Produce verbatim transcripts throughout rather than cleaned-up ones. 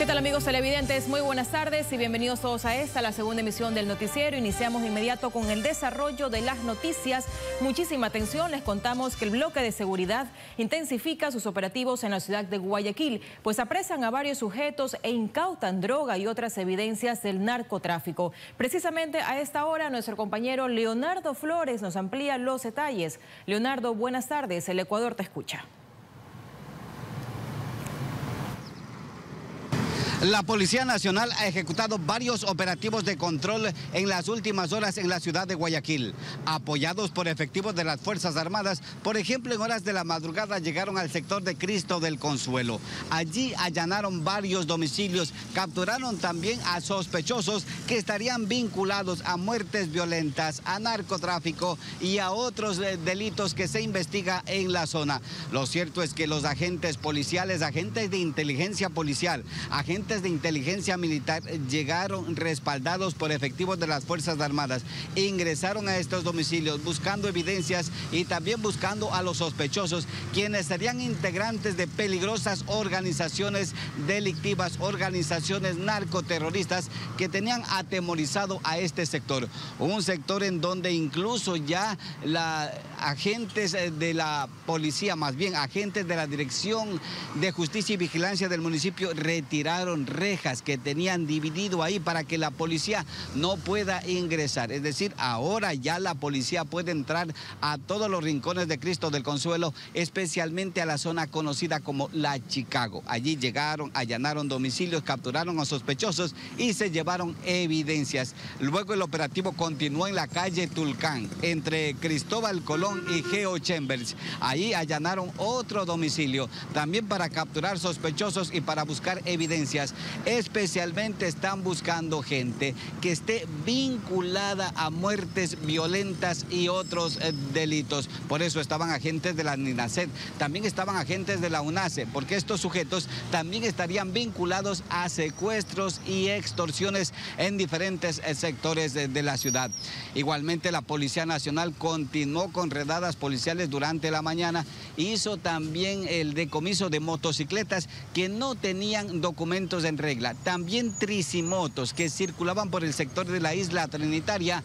¿Qué tal, amigos televidentes? Muy buenas tardes y bienvenidos todos a esta, la segunda emisión del noticiero. Iniciamos de inmediato con el desarrollo de las noticias. Muchísima atención, les contamos que el bloque de seguridad intensifica sus operativos en la ciudad de Guayaquil, pues apresan a varios sujetos e incautan droga y otras evidencias del narcotráfico. Precisamente a esta hora nuestro compañero Leonardo Flores nos amplía los detalles. Leonardo, buenas tardes, el Ecuador te escucha. La Policía Nacional ha ejecutado varios operativos de control en las últimas horas en la ciudad de Guayaquil, apoyados por efectivos de las Fuerzas Armadas. Por ejemplo, en horas de la madrugada llegaron al sector de Cristo del Consuelo. Allí allanaron varios domicilios, capturaron también a sospechosos que estarían vinculados a muertes violentas, a narcotráfico y a otros delitos que se investiga en la zona. Lo cierto es que los agentes policiales, agentes de inteligencia policial, agentes de inteligencia militar llegaron respaldados por efectivos de las Fuerzas Armadas, ingresaron a estos domicilios buscando evidencias y también buscando a los sospechosos, quienes serían integrantes de peligrosas organizaciones delictivas, organizaciones narcoterroristas que tenían atemorizado a este sector. Un sector en donde incluso ya la, agentes de la policía, más bien agentes de la Dirección de Justicia y Vigilancia del municipio retiraron rejas que tenían dividido ahí para que la policía no pueda ingresar. Es decir, ahora ya la policía puede entrar a todos los rincones de Cristo del Consuelo, especialmente a la zona conocida como La Chicago. Allí llegaron, allanaron domicilios, capturaron a sospechosos y se llevaron evidencias. Luego el operativo continuó en la calle Tulcán, entre Cristóbal Colón y Geo Chambers. Ahí allanaron otro domicilio, también para capturar sospechosos y para buscar evidencias. Especialmente están buscando gente que esté vinculada a muertes violentas y otros eh, delitos. Por eso estaban agentes de la NINASED, también estaban agentes de la UNACE, porque estos sujetos también estarían vinculados a secuestros y extorsiones en diferentes eh, sectores de, de la ciudad. Igualmente la Policía Nacional continuó con redadas policiales durante la mañana, hizo también el decomiso de motocicletas que no tenían documentos en regla, también tricimotos que circulaban por el sector de la isla Trinitaria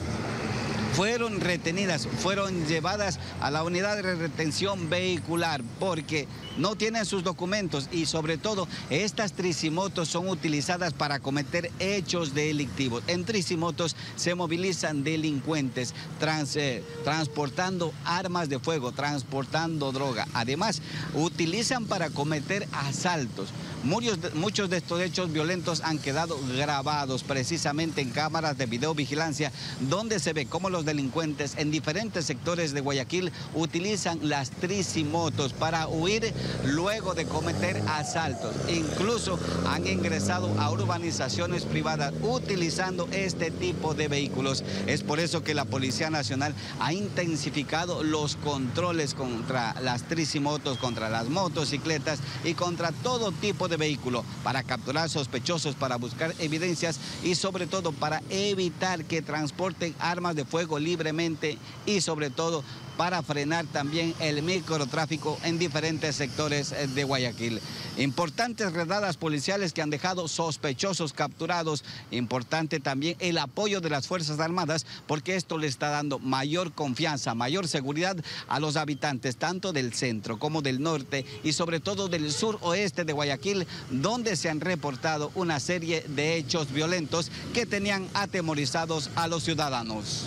fueron retenidas, fueron llevadas a la unidad de retención vehicular porque no tienen sus documentos y sobre todo estas tricimotos son utilizadas para cometer hechos delictivos. En tricimotos se movilizan delincuentes trans, eh, transportando armas de fuego, transportando droga. Además, utilizan para cometer asaltos. Muchos de, muchos de estos hechos violentos han quedado grabados precisamente en cámaras de videovigilancia, donde se ve cómo los delincuentes en diferentes sectores de Guayaquil utilizan las tricimotos para huir luego de cometer asaltos. Incluso han ingresado a urbanizaciones privadas utilizando este tipo de vehículos. Es por eso que la Policía Nacional ha intensificado los controles contra las tricimotos, contra las motocicletas y contra todo tipo de vehículo para capturar sospechosos, para buscar evidencias y sobre todo para evitar que transporten armas de fuego libremente y sobre todo para frenar también el microtráfico en diferentes sectores de Guayaquil. Importantes redadas policiales que han dejado sospechosos capturados. Importante también el apoyo de las Fuerzas Armadas, porque esto le está dando mayor confianza, mayor seguridad a los habitantes, tanto del centro como del norte y sobre todo del sur oeste de Guayaquil, donde se han reportado una serie de hechos violentos que tenían atemorizados a los ciudadanos.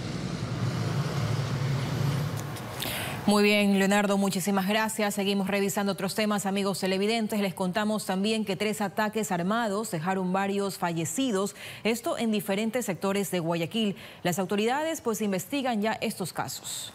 Muy bien, Leonardo, muchísimas gracias. Seguimos revisando otros temas, amigos televidentes. Les contamos también que tres ataques armados dejaron varios fallecidos, esto en diferentes sectores de Guayaquil. Las autoridades pues investigan ya estos casos.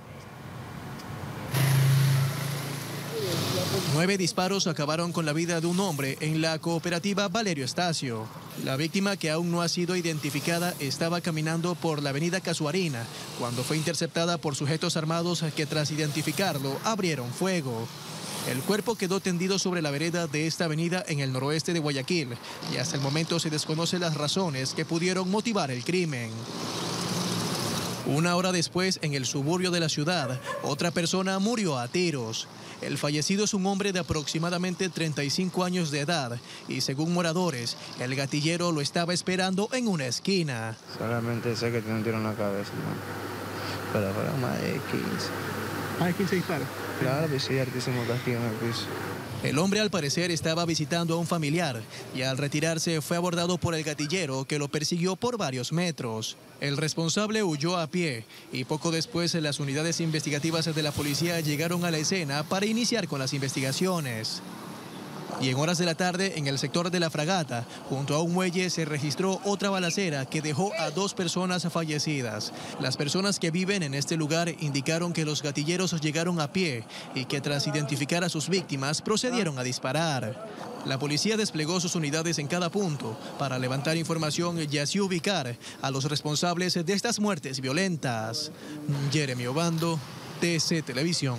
Nueve disparos acabaron con la vida de un hombre en la cooperativa Valerio Estacio. La víctima, que aún no ha sido identificada, estaba caminando por la avenida Casuarina cuando fue interceptada por sujetos armados que, tras identificarlo, abrieron fuego. El cuerpo quedó tendido sobre la vereda de esta avenida en el noroeste de Guayaquil y hasta el momento se desconocen las razones que pudieron motivar el crimen. Una hora después, en el suburbio de la ciudad, otra persona murió a tiros. El fallecido es un hombre de aproximadamente treinta y cinco años de edad y, según moradores, el gatillero lo estaba esperando en una esquina. Solamente sé que tiene un tiro en la cabeza, ¿no? Pero fueron más de quince. ¿Más de quince disparos? Claro, pues sí, hartísimo castigo en el piso. El hombre al parecer estaba visitando a un familiar y al retirarse fue abordado por el gatillero que lo persiguió por varios metros. El responsable huyó a pie y poco después las unidades investigativas de la policía llegaron a la escena para iniciar con las investigaciones. Y en horas de la tarde, en el sector de La Fragata, junto a un muelle, se registró otra balacera que dejó a dos personas fallecidas. Las personas que viven en este lugar indicaron que los gatilleros llegaron a pie y que tras identificar a sus víctimas procedieron a disparar. La policía desplegó sus unidades en cada punto para levantar información y así ubicar a los responsables de estas muertes violentas. Jeremy Obando, T C Televisión.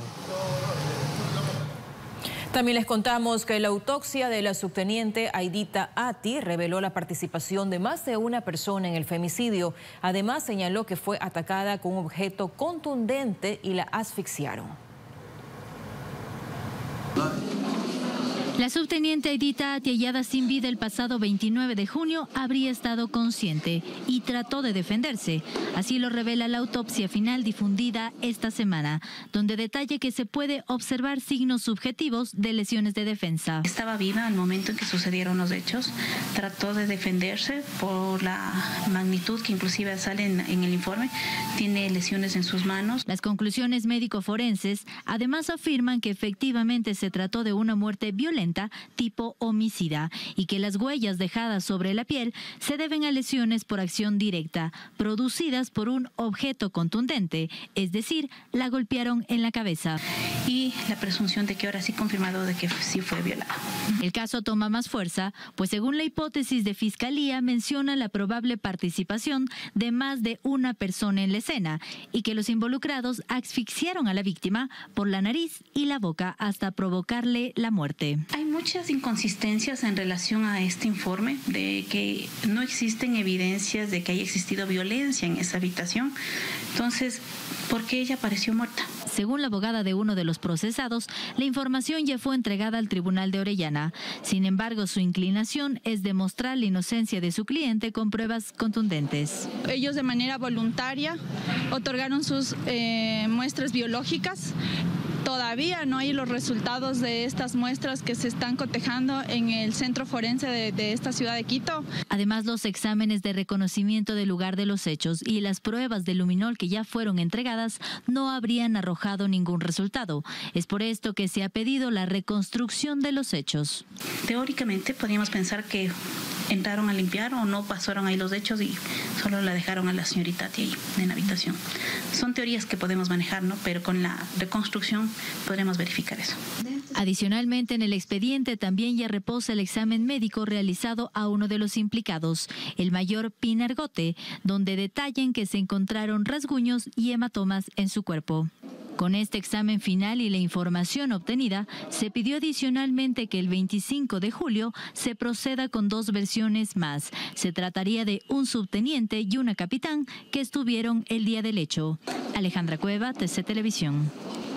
También les contamos que la autopsia de la subteniente Aidita Ati reveló la participación de más de una persona en el femicidio. Además, señaló que fue atacada con un objeto contundente y la asfixiaron. La subteniente Aidita Ati, hallada sin vida el pasado veintinueve de junio, habría estado consciente y trató de defenderse. Así lo revela la autopsia final difundida esta semana, donde detalla que se puede observar signos subjetivos de lesiones de defensa. Estaba viva al momento en que sucedieron los hechos, trató de defenderse por la magnitud que inclusive sale en, en el informe, tiene lesiones en sus manos. Las conclusiones médico-forenses además afirman que efectivamente se trató de una muerte violenta tipo homicida y que las huellas dejadas sobre la piel se deben a lesiones por acción directa, producidas por un objeto contundente, es decir, la golpearon en la cabeza. Y la presunción de que ahora sí confirmado de que sí fue violada. El caso toma más fuerza, pues según la hipótesis de fiscalía menciona la probable participación de más de una persona en la escena y que los involucrados asfixiaron a la víctima por la nariz y la boca hasta provocarle la muerte. Hay muchas inconsistencias en relación a este informe, de que no existen evidencias de que haya existido violencia en esa habitación. Entonces, ¿por qué ella apareció muerta? Según la abogada de uno de los procesados, la información ya fue entregada al Tribunal de Orellana. Sin embargo, su inclinación es demostrar la inocencia de su cliente con pruebas contundentes. Ellos de manera voluntaria otorgaron sus eh, muestras biológicas. Todavía no hay los resultados de estas muestras que se están cotejando en el centro forense de, de esta ciudad de Quito. Además, los exámenes de reconocimiento del lugar de los hechos y las pruebas de luminol que ya fueron entregadas no habrían arrojado ningún resultado. Es por esto que se ha pedido la reconstrucción de los hechos. Teóricamente podríamos pensar que entraron a limpiar o no pasaron ahí los hechos y solo la dejaron a la señorita Ati ahí en la habitación. Son teorías que podemos manejar, ¿no? Pero con la reconstrucción podremos verificar eso. Adicionalmente, en el expediente también ya reposa el examen médico realizado a uno de los implicados, el mayor Pinar Gote, donde detallan que se encontraron rasguños y hematomas en su cuerpo. Con este examen final y la información obtenida, se pidió adicionalmente que el veinticinco de julio se proceda con dos versiones más. Se trataría de un subteniente y una capitán que estuvieron el día del hecho. Alejandra Cueva, T C Televisión.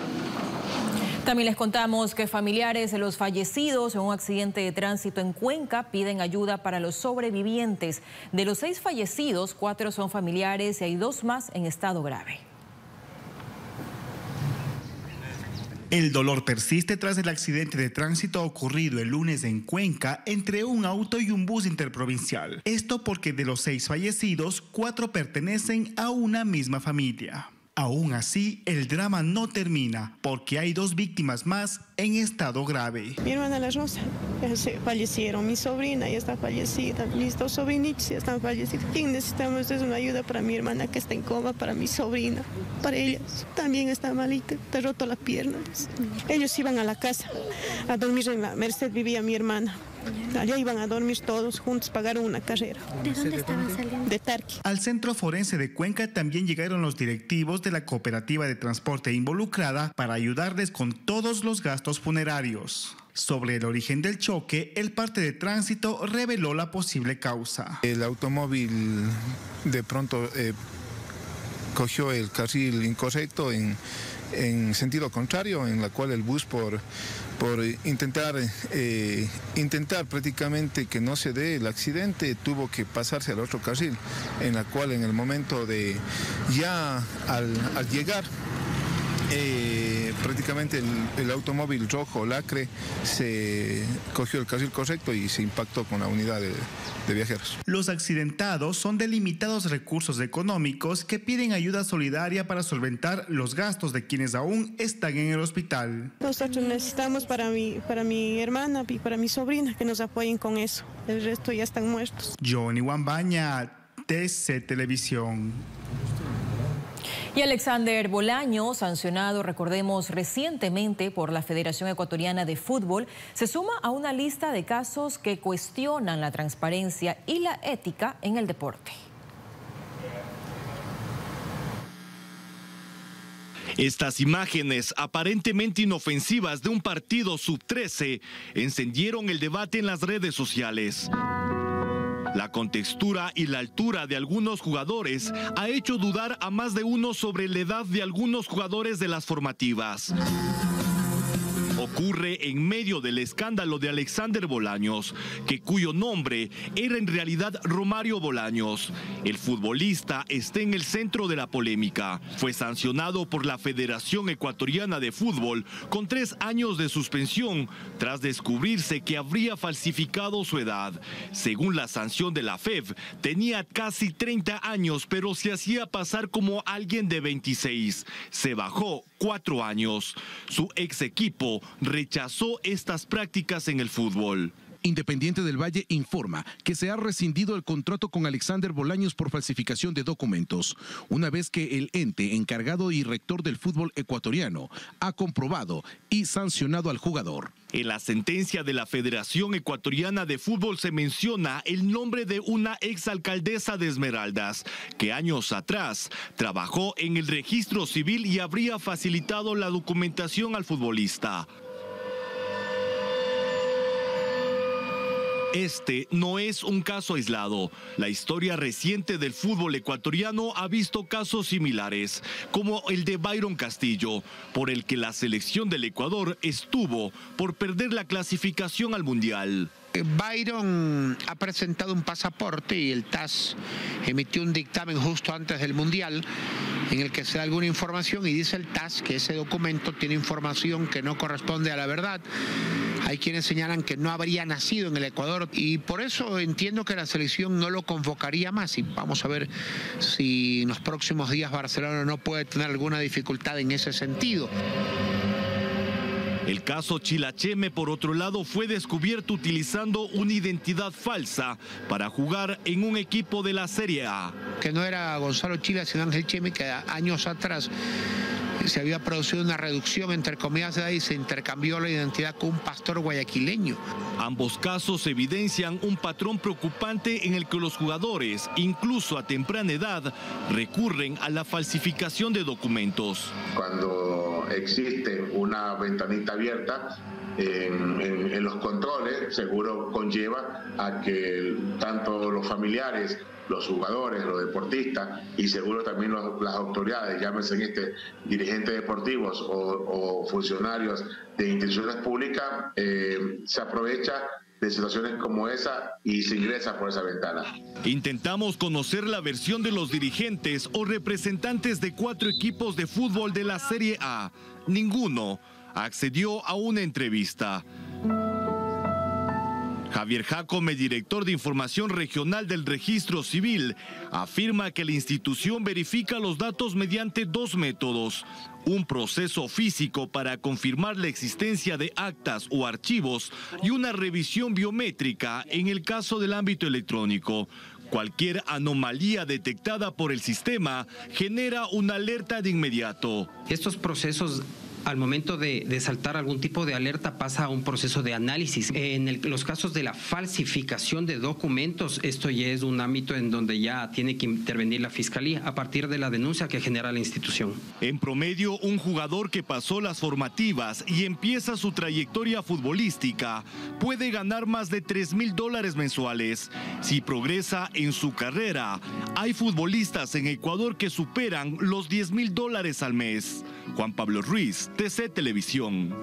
También les contamos que familiares de los fallecidos en un accidente de tránsito en Cuenca piden ayuda para los sobrevivientes. De los seis fallecidos, cuatro son familiares y hay dos más en estado grave. El dolor persiste tras el accidente de tránsito ocurrido el lunes en Cuenca entre un auto y un bus interprovincial. Esto porque de los seis fallecidos, cuatro pertenecen a una misma familia. Aún así, el drama no termina porque hay dos víctimas más en estado grave. Mi hermana La Rosa, ya se fallecieron, mi sobrina ya está fallecida, mis dos sobrinitos ya están fallecidos. ¿Quién necesitamos? Es una ayuda para mi hermana que está en coma, para mi sobrina, para ellas. También está malita, te roto la pierna. Ellos iban a la casa a dormir en la Merced, vivía mi hermana. Allá iban a dormir todos juntos, pagaron una carrera. ¿De dónde estaban saliendo? De Tarqui. Al centro forense de Cuenca también llegaron los directivos de la cooperativa de transporte involucrada para ayudarles con todos los gastos funerarios. Sobre el origen del choque, el parte de tránsito reveló la posible causa. El automóvil de pronto eh, cogió el carril incorrecto en, en sentido contrario, en la cual el bus por, por intentar, eh, intentar prácticamente que no se dé el accidente, tuvo que pasarse al otro carril, en la cual en el momento de ya al, al llegar, Eh, prácticamente el, el automóvil rojo lacre se cogió el carril correcto y se impactó con la unidad de, de viajeros. Los accidentados son de limitados recursos económicos que piden ayuda solidaria para solventar los gastos de quienes aún están en el hospital. Nosotros necesitamos para mi, para mi hermana y para mi sobrina que nos apoyen con eso. El resto ya están muertos. Johnny Wambaña, T C Televisión. Y Alexander Bolaños, sancionado, recordemos, recientemente por la Federación Ecuatoriana de Fútbol, se suma a una lista de casos que cuestionan la transparencia y la ética en el deporte. Estas imágenes aparentemente inofensivas de un partido sub trece encendieron el debate en las redes sociales. La contextura y la altura de algunos jugadores ha hecho dudar a más de uno sobre la edad de algunos jugadores de las formativas. Ocurre en medio del escándalo de Alexander Bolaños, que cuyo nombre era en realidad Romario Bolaños. El futbolista está en el centro de la polémica. Fue sancionado por la Federación Ecuatoriana de Fútbol con tres años de suspensión tras descubrirse que habría falsificado su edad. Según la sanción de la F E F, tenía casi treinta años, pero se hacía pasar como alguien de veintiséis. Se bajó cuatro años. Su ex equipo rechazó estas prácticas en el fútbol. Independiente del Valle informa que se ha rescindido el contrato con Alexander Bolaños por falsificación de documentos, una vez que el ente encargado y rector del fútbol ecuatoriano ha comprobado y sancionado al jugador. En la sentencia de la Federación Ecuatoriana de Fútbol se menciona el nombre de una exalcaldesa de Esmeraldas, que años atrás trabajó en el registro civil y habría facilitado la documentación al futbolista. Este no es un caso aislado. La historia reciente del fútbol ecuatoriano ha visto casos similares, como el de Byron Castillo, por el que la selección del Ecuador estuvo por perder la clasificación al Mundial. Byron ha presentado un pasaporte y el T A S emitió un dictamen justo antes del Mundial en el que se da alguna información y dice el T A S que ese documento tiene información que no corresponde a la verdad. Hay quienes señalan que no habría nacido en el Ecuador y por eso entiendo que la selección no lo convocaría más y vamos a ver si en los próximos días Barcelona no puede tener alguna dificultad en ese sentido. El caso Chilacheme, por otro lado, fue descubierto utilizando una identidad falsa para jugar en un equipo de la Serie A. Que no era Gonzalo Chila, sino Ángel Cheme, que años atrás se había producido una reducción entre comillas de edad y se intercambió la identidad con un pastor guayaquileño. Ambos casos evidencian un patrón preocupante en el que los jugadores, incluso a temprana edad, recurren a la falsificación de documentos. Cuando existe una ventanita abierta en, en, en los controles, seguro conlleva a que tanto los familiares, los jugadores, los deportistas y seguro también los, las autoridades, llámense en este dirigentes deportivos o, o funcionarios de instituciones públicas, eh, se aprovecha de situaciones como esa y se ingresa por esa ventana. Intentamos conocer la versión de los dirigentes o representantes de cuatro equipos de fútbol de la Serie A. Ninguno accedió a una entrevista. Javier Jacome, director de Información Regional del Registro Civil, afirma que la institución verifica los datos mediante dos métodos: un proceso físico para confirmar la existencia de actas o archivos y una revisión biométrica en el caso del ámbito electrónico. Cualquier anomalía detectada por el sistema genera una alerta de inmediato. Estos procesos al momento de, de saltar algún tipo de alerta pasa a un proceso de análisis. En el, los casos de la falsificación de documentos, esto ya es un ámbito en donde ya tiene que intervenir la Fiscalía a partir de la denuncia que genera la institución. En promedio, un jugador que pasó las formativas y empieza su trayectoria futbolística puede ganar más de tres mil dólares mensuales. Si progresa en su carrera, hay futbolistas en Ecuador que superan los diez mil dólares al mes. Juan Pablo Ruiz, T C Televisión.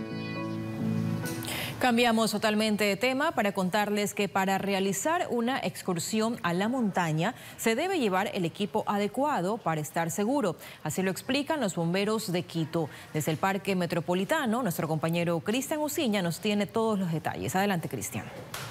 Cambiamos totalmente de tema para contarles que para realizar una excursión a la montaña se debe llevar el equipo adecuado para estar seguro. Así lo explican los bomberos de Quito. Desde el Parque Metropolitano, nuestro compañero Cristian Uciña nos tiene todos los detalles. Adelante, Cristian.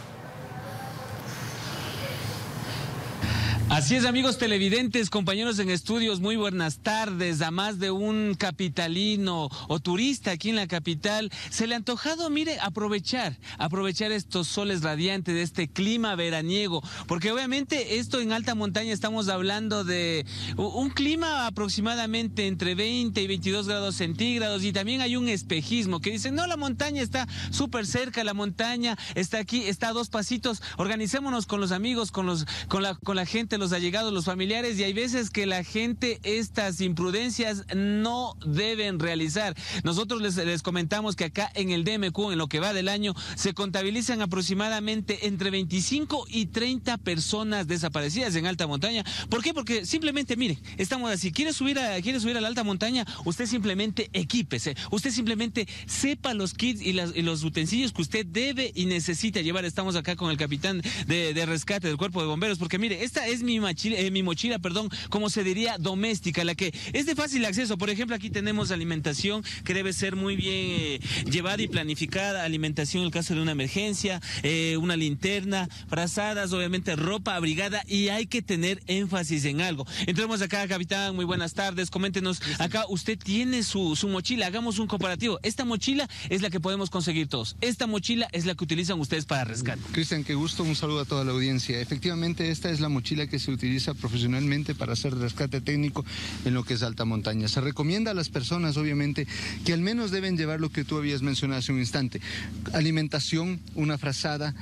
Así es, amigos televidentes, compañeros en estudios, muy buenas tardes. A más de un capitalino o turista aquí en la capital, se le ha antojado, mire, aprovechar, aprovechar estos soles radiantes de este clima veraniego, porque obviamente esto en alta montaña estamos hablando de un clima aproximadamente entre veinte y veintidós grados centígrados, y también hay un espejismo que dicen, no, la montaña está súper cerca, la montaña está aquí, está a dos pasitos, organicémonos con los amigos, con, los, con, la, con la gente, los allegados, los familiares, y hay veces que la gente estas imprudencias no deben realizar. Nosotros les, les comentamos que acá en el D M Q, en lo que va del año, se contabilizan aproximadamente entre veinticinco y treinta personas desaparecidas en alta montaña. ¿Por qué? Porque simplemente, mire, estamos así, quiere subir a, quiere subir a la alta montaña, usted simplemente equípese, usted simplemente sepa los kits y, las, y los utensilios que usted debe y necesita llevar. Estamos acá con el capitán de, de rescate del Cuerpo de Bomberos, porque mire, esta es mi Mi mochila, eh, mi mochila, perdón, como se diría, doméstica, la que es de fácil acceso. Por ejemplo, aquí tenemos alimentación que debe ser muy bien eh, llevada y planificada, alimentación en el caso de una emergencia, eh, una linterna, frazadas, obviamente ropa abrigada, y hay que tener énfasis en algo. Entremos acá, capitán, muy buenas tardes, coméntenos, acá usted tiene su, su mochila, hagamos un comparativo. Esta mochila es la que podemos conseguir todos, esta mochila es la que utilizan ustedes para rescate. Cristian, qué gusto, un saludo a toda la audiencia. Efectivamente, esta es la mochila que se utiliza profesionalmente para hacer rescate técnico en lo que es alta montaña. Se recomienda a las personas, obviamente, que al menos deben llevar lo que tú habías mencionado hace un instante: alimentación, una frazada,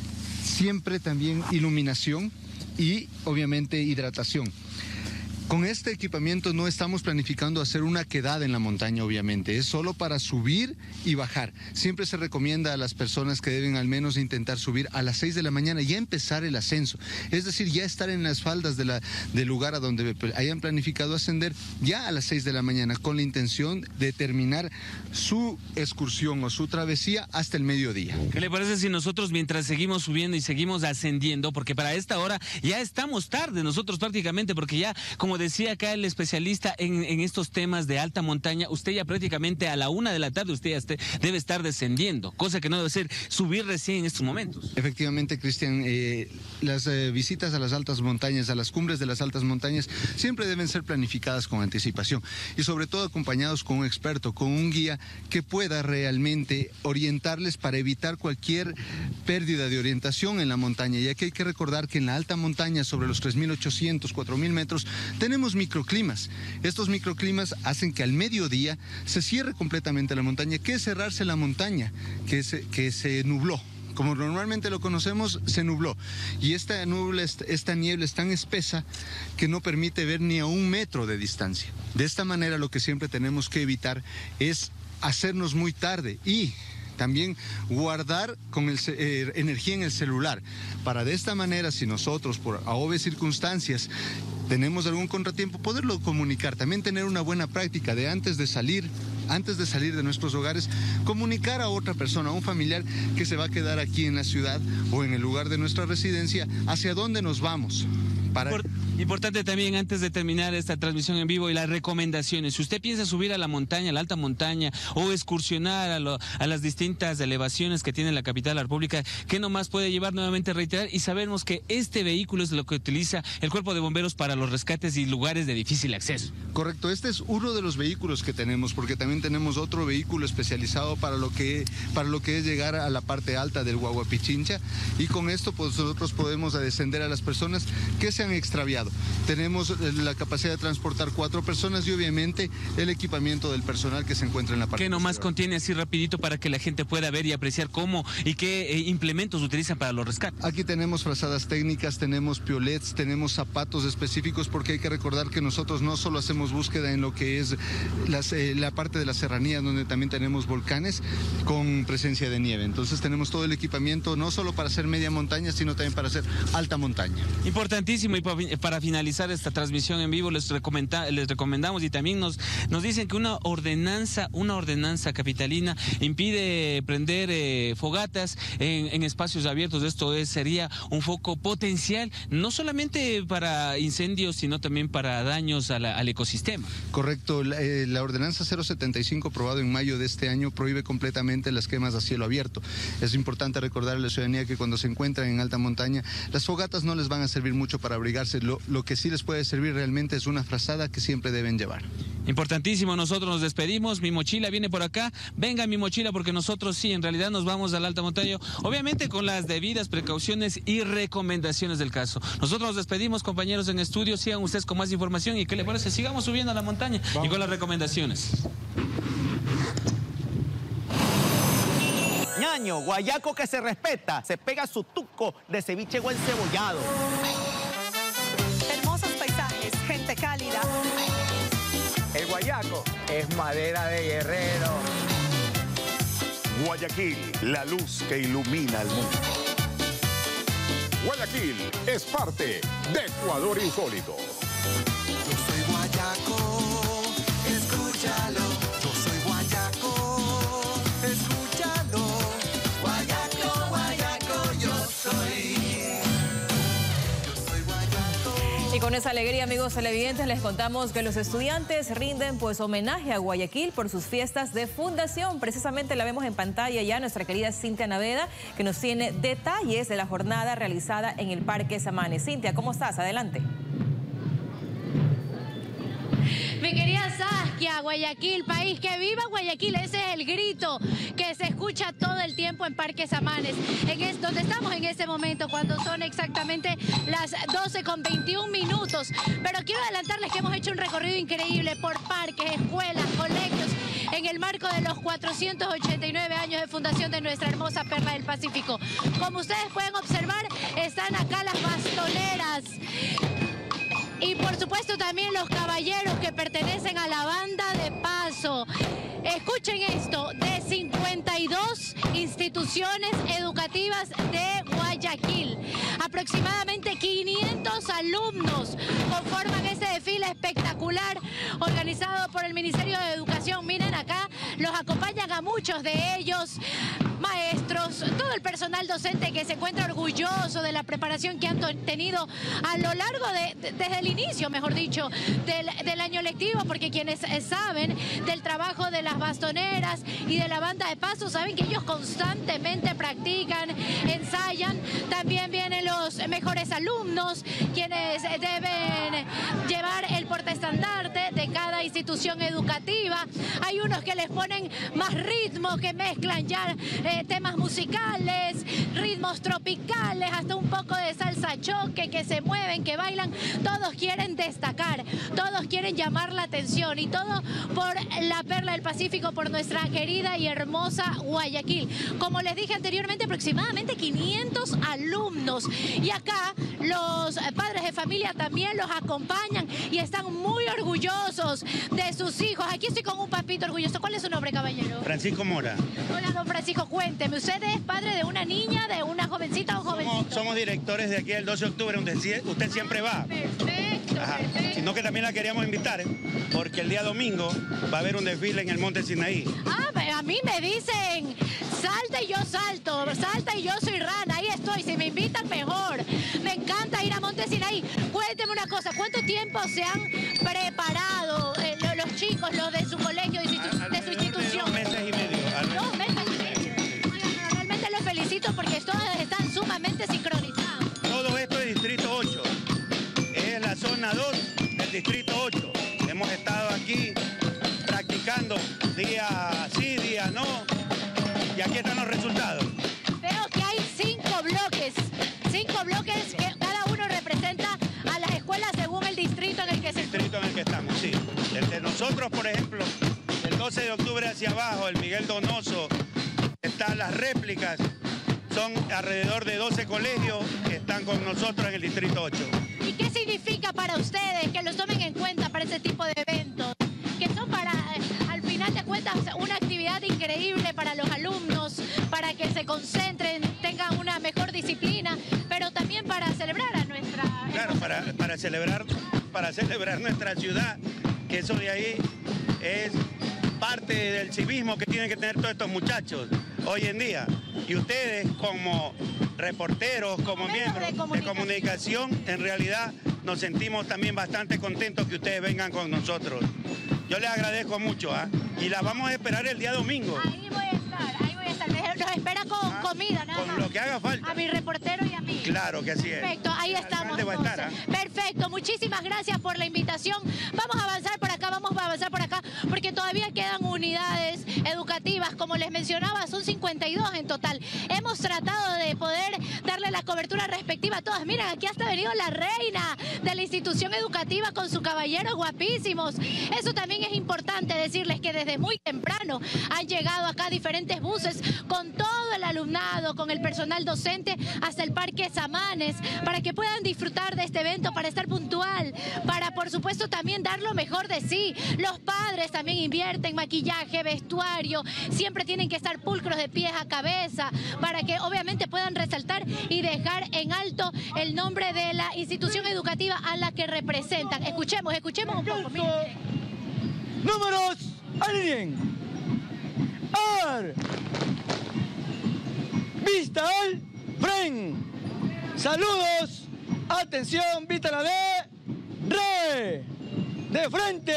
siempre también iluminación y obviamente hidratación. Con este equipamiento no estamos planificando hacer una quedada en la montaña, obviamente, es solo para subir y bajar. Siempre se recomienda a las personas que deben al menos intentar subir a las seis de la mañana y ya empezar el ascenso, es decir, ya estar en las faldas de la, del lugar a donde hayan planificado ascender ya a las seis de la mañana, con la intención de terminar su excursión o su travesía hasta el mediodía. ¿Qué le parece si nosotros, mientras seguimos subiendo y seguimos ascendiendo, porque para esta hora ya estamos tarde nosotros prácticamente, porque ya, como decía acá el especialista en, en estos temas de alta montaña, usted ya prácticamente a la una de la tarde usted ya esté, debe estar descendiendo, cosa que no debe ser subir recién en estos momentos. Efectivamente, Cristian, eh, las eh, visitas a las altas montañas, a las cumbres de las altas montañas, siempre deben ser planificadas con anticipación y sobre todo acompañados con un experto, con un guía que pueda realmente orientarles para evitar cualquier pérdida de orientación en la montaña, ya que hay que recordar que en la alta montaña, sobre los tres mil ochocientos, cuatro mil metros, tenemos microclimas. Estos microclimas hacen que al mediodía se cierre completamente la montaña. ¿Qué es cerrarse la montaña? Que se, que se nubló. Como normalmente lo conocemos, se nubló. Y esta, nubla, esta niebla es tan espesa que no permite ver ni a un metro de distancia. De esta manera, lo que siempre tenemos que evitar es hacernos muy tarde y también guardar con el, eh, energía en el celular, para de esta manera, si nosotros por a obvias circunstancias tenemos algún contratiempo, poderlo comunicar. También tener una buena práctica de antes de salir, antes de salir de nuestros hogares, comunicar a otra persona, a un familiar que se va a quedar aquí en la ciudad o en el lugar de nuestra residencia, hacia dónde nos vamos. Para... Importante también, antes de terminar esta transmisión en vivo, y las recomendaciones. Si usted piensa subir a la montaña, a la alta montaña, o excursionar a, lo, a las distintas elevaciones que tiene la capital de la República, ¿qué nomás puede llevar? Nuevamente reiterar, y sabemos que este vehículo es lo que utiliza el Cuerpo de Bomberos para los rescates y lugares de difícil acceso. Correcto, este es uno de los vehículos que tenemos, porque también tenemos otro vehículo especializado para lo que, para lo que es llegar a la parte alta del Huahuapichincha, y con esto pues nosotros podemos descender a las personas que se se han extraviado. Tenemos la capacidad de transportar cuatro personas y obviamente el equipamiento del personal que se encuentra en la parte. ¿Qué nomás contiene así rapidito para que la gente pueda ver y apreciar cómo y qué eh, implementos utilizan para los rescates? Aquí tenemos frazadas técnicas, tenemos piolets, tenemos zapatos específicos, porque hay que recordar que nosotros no solo hacemos búsqueda en lo que es las, eh, la parte de la serranía, donde también tenemos volcanes con presencia de nieve. Entonces tenemos todo el equipamiento, no solo para hacer media montaña, sino también para hacer alta montaña. Importantísimo, y para finalizar esta transmisión en vivo les, recomenda, les recomendamos, y también nos, nos dicen que una ordenanza, una ordenanza capitalina impide prender eh, fogatas en, en espacios abiertos. Esto es, sería un foco potencial, no solamente para incendios, sino también para daños a la, al ecosistema. Correcto, la, eh, la ordenanza cero setenta y cinco aprobada en mayo de este año prohíbe completamente las quemas a cielo abierto. Es importante recordar a la ciudadanía que cuando se encuentran en alta montaña, las fogatas no les van a servir mucho para abrigarse. Lo, lo que sí les puede servir realmente es una frazada que siempre deben llevar. Importantísimo, nosotros nos despedimos, mi mochila viene por acá, venga mi mochila, porque nosotros sí, en realidad nos vamos a la alta montaña, obviamente con las debidas precauciones y recomendaciones del caso. Nosotros nos despedimos, compañeros en estudio, sigan ustedes con más información y qué le parece, sigamos subiendo a la montaña. Vamos. Y con las recomendaciones. Ñaño, guayaco que se respeta, se pega su tuco de ceviche o encebollado. Hermosos paisajes, gente cálida. El guayaco es madera de guerrero. Guayaquil, la luz que ilumina el mundo. Guayaquil es parte de Ecuador Insólito. Yo soy guayaco, escúchalo. Yo soy guayaco, escúchalo. Guayaco, guayaco, yo soy. Y con esa alegría, amigos televidentes, les contamos que los estudiantes rinden pues homenaje a Guayaquil por sus fiestas de fundación. Precisamente la vemos en pantalla ya nuestra querida Cintia Naveda, que nos tiene detalles de la jornada realizada en el Parque Samanes. Cintia, ¿cómo estás? Adelante. Mi querida Saskia, Guayaquil, país que viva Guayaquil, ese es el grito que se escucha todo el tiempo en Parque Samanes, en es, donde estamos en este momento, cuando son exactamente las doce con veintiún minutos. Pero quiero adelantarles que hemos hecho un recorrido increíble por parques, escuelas, colegios, en el marco de los cuatrocientos ochenta y nueve años de fundación de nuestra hermosa perla del Pacífico. Como ustedes pueden observar, están acá las bastoneras. Y por supuesto también los caballeros que pertenecen a la banda de paso. Escuchen esto, de cincuenta y dos instituciones educativas de Guayaquil. Aproximadamente quinientos alumnos conforman este desfile espectacular organizado por el Ministerio de Educación. Miren acá, los acompañan a muchos de ellos, maestros, todo el personal docente que se encuentra orgulloso de la preparación que han tenido a lo largo de, de desde el inicio, mejor dicho, del, del año lectivo, porque quienes saben del trabajo de las bastoneras y de la banda de paso saben que ellos constantemente practican, ensayan. También vienen los mejores alumnos, quienes deben llevar el portaestandarte de cada institución educativa. Hay unos que les ponen más ritmo, que mezclan ya eh, temas musicales, ritmos tropicales, hasta un poco de salsa choque, que se mueven, que bailan. Todos quieren destacar, todos quieren llamar la atención, y todo por la perla del Pacífico, por nuestra querida y hermosa Guayaquil. Como les dije anteriormente, aproximadamente quinientos alumnos, y acá los padres de familia también los acompañan y están muy orgullosos de sus hijos. Aquí estoy con un papito orgulloso. ¿Cuál es su nombre, caballero? Francisco Mora. Hola, don Francisco, cuénteme, ¿usted es padre de una niña, de una jovencita o jovencito? Somos, somos directores de aquí el doce de octubre, donde usted siempre va. Perfecto, Ajá. perfecto. Sino que también la queríamos invitar, porque el día domingo va a haber un desfile en el Monte Sinaí. Ah, a mí me dicen, salta y yo salto, salta y yo soy rana, ahí estoy, si me invitan mejor. Me encanta ir a Monte Sinaí. Cuénteme una cosa, ¿cuánto tiempo se han preparado eh, los chicos, los de su colegio, de su, de su institución? Dos meses y medio. Dos meses y medio. Oigan, realmente los felicito porque todos están sumamente sincronizados. Todo esto es Distrito ocho. Es la zona dos del Distrito ocho. Hemos estado aquí practicando día sí, día no, y aquí están los resultados. Veo que hay cinco bloques, cinco bloques que cada uno representa a aquí estamos, sí. El de nosotros, por ejemplo, el doce de octubre hacia abajo, el Miguel Donoso, están las réplicas, son alrededor de doce colegios que están con nosotros en el Distrito ocho. ¿Y qué significa para ustedes que los tomen en cuenta para ese tipo de eventos? Que son para, al final de cuentas, una actividad increíble para los alumnos, para que se concentren, tengan una mejor disciplina, pero también para celebrar a nuestra... Claro, para, para, celebrar, para celebrar nuestra ciudad, que eso de ahí es parte del civismo que tienen que tener todos estos muchachos hoy en día. Y ustedes como reporteros, como miembros de comunicación. de comunicación, en realidad nos sentimos también bastante contentos que ustedes vengan con nosotros. Yo les agradezco mucho, ¿eh? Y las vamos a esperar el día domingo. Ahí voy a estar, ahí voy a estar. Nos espera con ah, comida, nada Con más. lo que haga falta. A mi reportero y a mí. Claro que así es. Perfecto, ahí estamos. Va a estar, ¿eh? Perfecto, muchísimas gracias por la invitación. Vamos a avanzar por acá, vamos a avanzar por acá, porque todavía quedan unidades educativas. Como les mencionaba, son cincuenta y dos en total. Hemos tratado de poder darle la cobertura respectiva a todas. Miren, aquí hasta ha venido la reina de la institución educativa con su caballero guapísimos. Eso también es importante decirles que desde muy temprano han llegado acá diferentes buses con todo el alumnado, con el personal docente hasta el Parque Samanes, para que puedan disfrutar de este evento, para estar puntual, para por supuesto también dar lo mejor de sí. Los padres también invierten maquillaje, vestuario, siempre tienen que estar pulcros de pies a cabeza, para que obviamente puedan resaltar y dejar en alto el nombre de la institución educativa a la que representan. Escuchemos, escuchemos un poco. Miren. Números, alineen. Ar. Vista al fren. Saludos. Atención, vista la de re. De frente.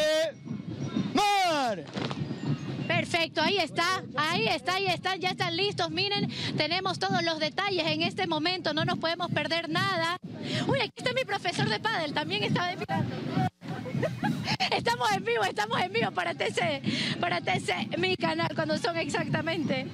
Mar. Perfecto, ahí está, ahí está, ahí están, ya están listos. Miren, tenemos todos los detalles en este momento, no nos podemos perder nada. Uy, aquí está mi profesor de pádel, también está de mirando. Estamos en vivo, estamos en vivo para T C, para T C, mi canal, cuando son exactamente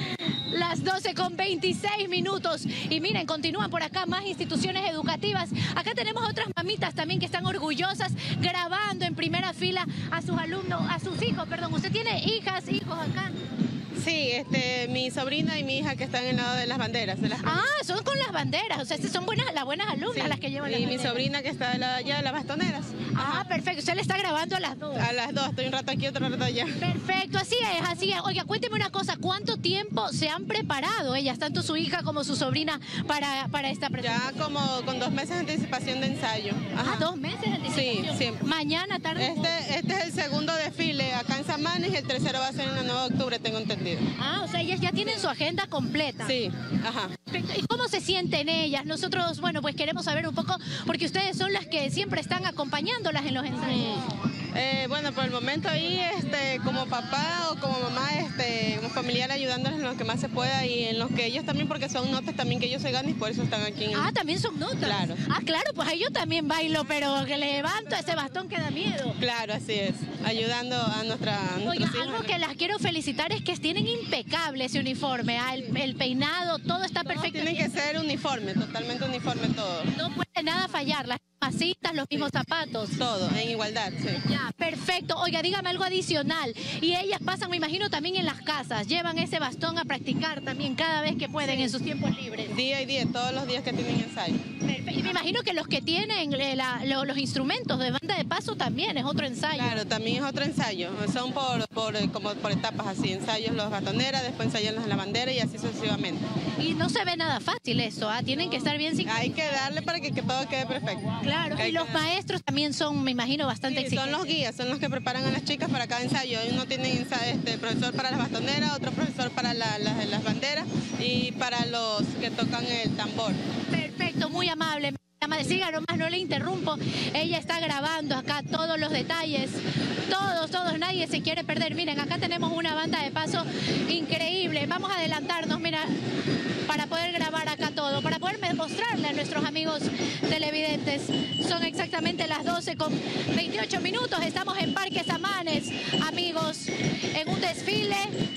las doce con veintiséis minutos. Y miren, continúan por acá más instituciones educativas. Acá tenemos otras mamitas también que están orgullosas grabando en primera fila a sus alumnos, a sus hijos, perdón. ¿Usted tiene hijas, hijos acá? Sí, este, mi sobrina y mi hija que están en el lado de las banderas. De las ah, son con las banderas, o sea, son buenas, las buenas alumnas, sí, las que llevan las y banderas. Y mi sobrina que está allá de las bastoneras. Ah, perfecto, usted le está grabando a las dos. A las dos, estoy un rato aquí, otro rato allá. Perfecto, así es, así es. Oiga, cuénteme una cosa, ¿cuánto tiempo se han preparado ellas, tanto su hija como su sobrina, para, para esta presentación? Ya como con dos meses de anticipación de ensayo. Ajá. Ah, dos meses de anticipación. Sí, siempre. Mañana, tarde. Este, este es el segundo desfile acá en Samanes y el tercero va a ser en el nueve de octubre, tengo entendido. Ah, o sea, ellas ya tienen su agenda completa. Sí, ajá. ¿Y cómo se sienten ellas? Nosotros, bueno, pues queremos saber un poco, porque ustedes son las que siempre están acompañándolas en los ensayos. Eh, bueno, por el momento ahí, este, como papá o como mamá, este, como familiar, ayudándoles en lo que más se pueda y en los que ellos también, porque son notas también que ellos se ganan y por eso están aquí. En el... Ah, también son notas. Claro. Ah, claro, pues ahí yo también bailo, pero que levanto ese bastón que da miedo. Claro, así es, ayudando a nuestra... A Oiga, algo que las quiero felicitar es que tienen impecable ese uniforme, ah, el, el peinado, todo está todo perfecto. Tienen que ser uniforme, totalmente uniforme todo. No puede nada fallar, las masitas, los mismos sí. zapatos. Todo, en igualdad, sí. Ya, perfecto. Oiga, dígame algo adicional. Y ellas pasan, me imagino, también en las casas, llevan ese bastón a practicar también cada vez que pueden sí. en sus tiempos libres. Día y día, todos los días que tienen ensayo. Perfecto. Y me imagino que los que tienen la, lo, los instrumentos de banda de paso también es otro ensayo. Claro, también es otro ensayo. Son por, por, como por etapas así, ensayos los batoneras, después ensayan los de la bandera y así sucesivamente. Y no se ve nada fácil eso, ¿ah? Tienen que estar bien sincronizados. Hay que darle para que, que todo quede perfecto. Claro, y los maestros también son, me imagino, bastante sí, exigentes. Son los guías, son los que preparan a las chicas para cada ensayo. Uno tiene este, profesor para las bastoneras, otro profesor para la, la, las banderas y para los que tocan el tambor. Perfecto, muy amable. Siga nomás, no le interrumpo. Ella está grabando acá todos los detalles. Todos, todos, nadie se quiere perder. Miren, acá tenemos una banda de paso increíble. Vamos a adelantarnos, mira, para poder grabar acá todo, para poder mostrarle a nuestros amigos televidentes. Son exactamente las doce con veintiocho minutos. Estamos en Parque Samanes, amigos, en un desfile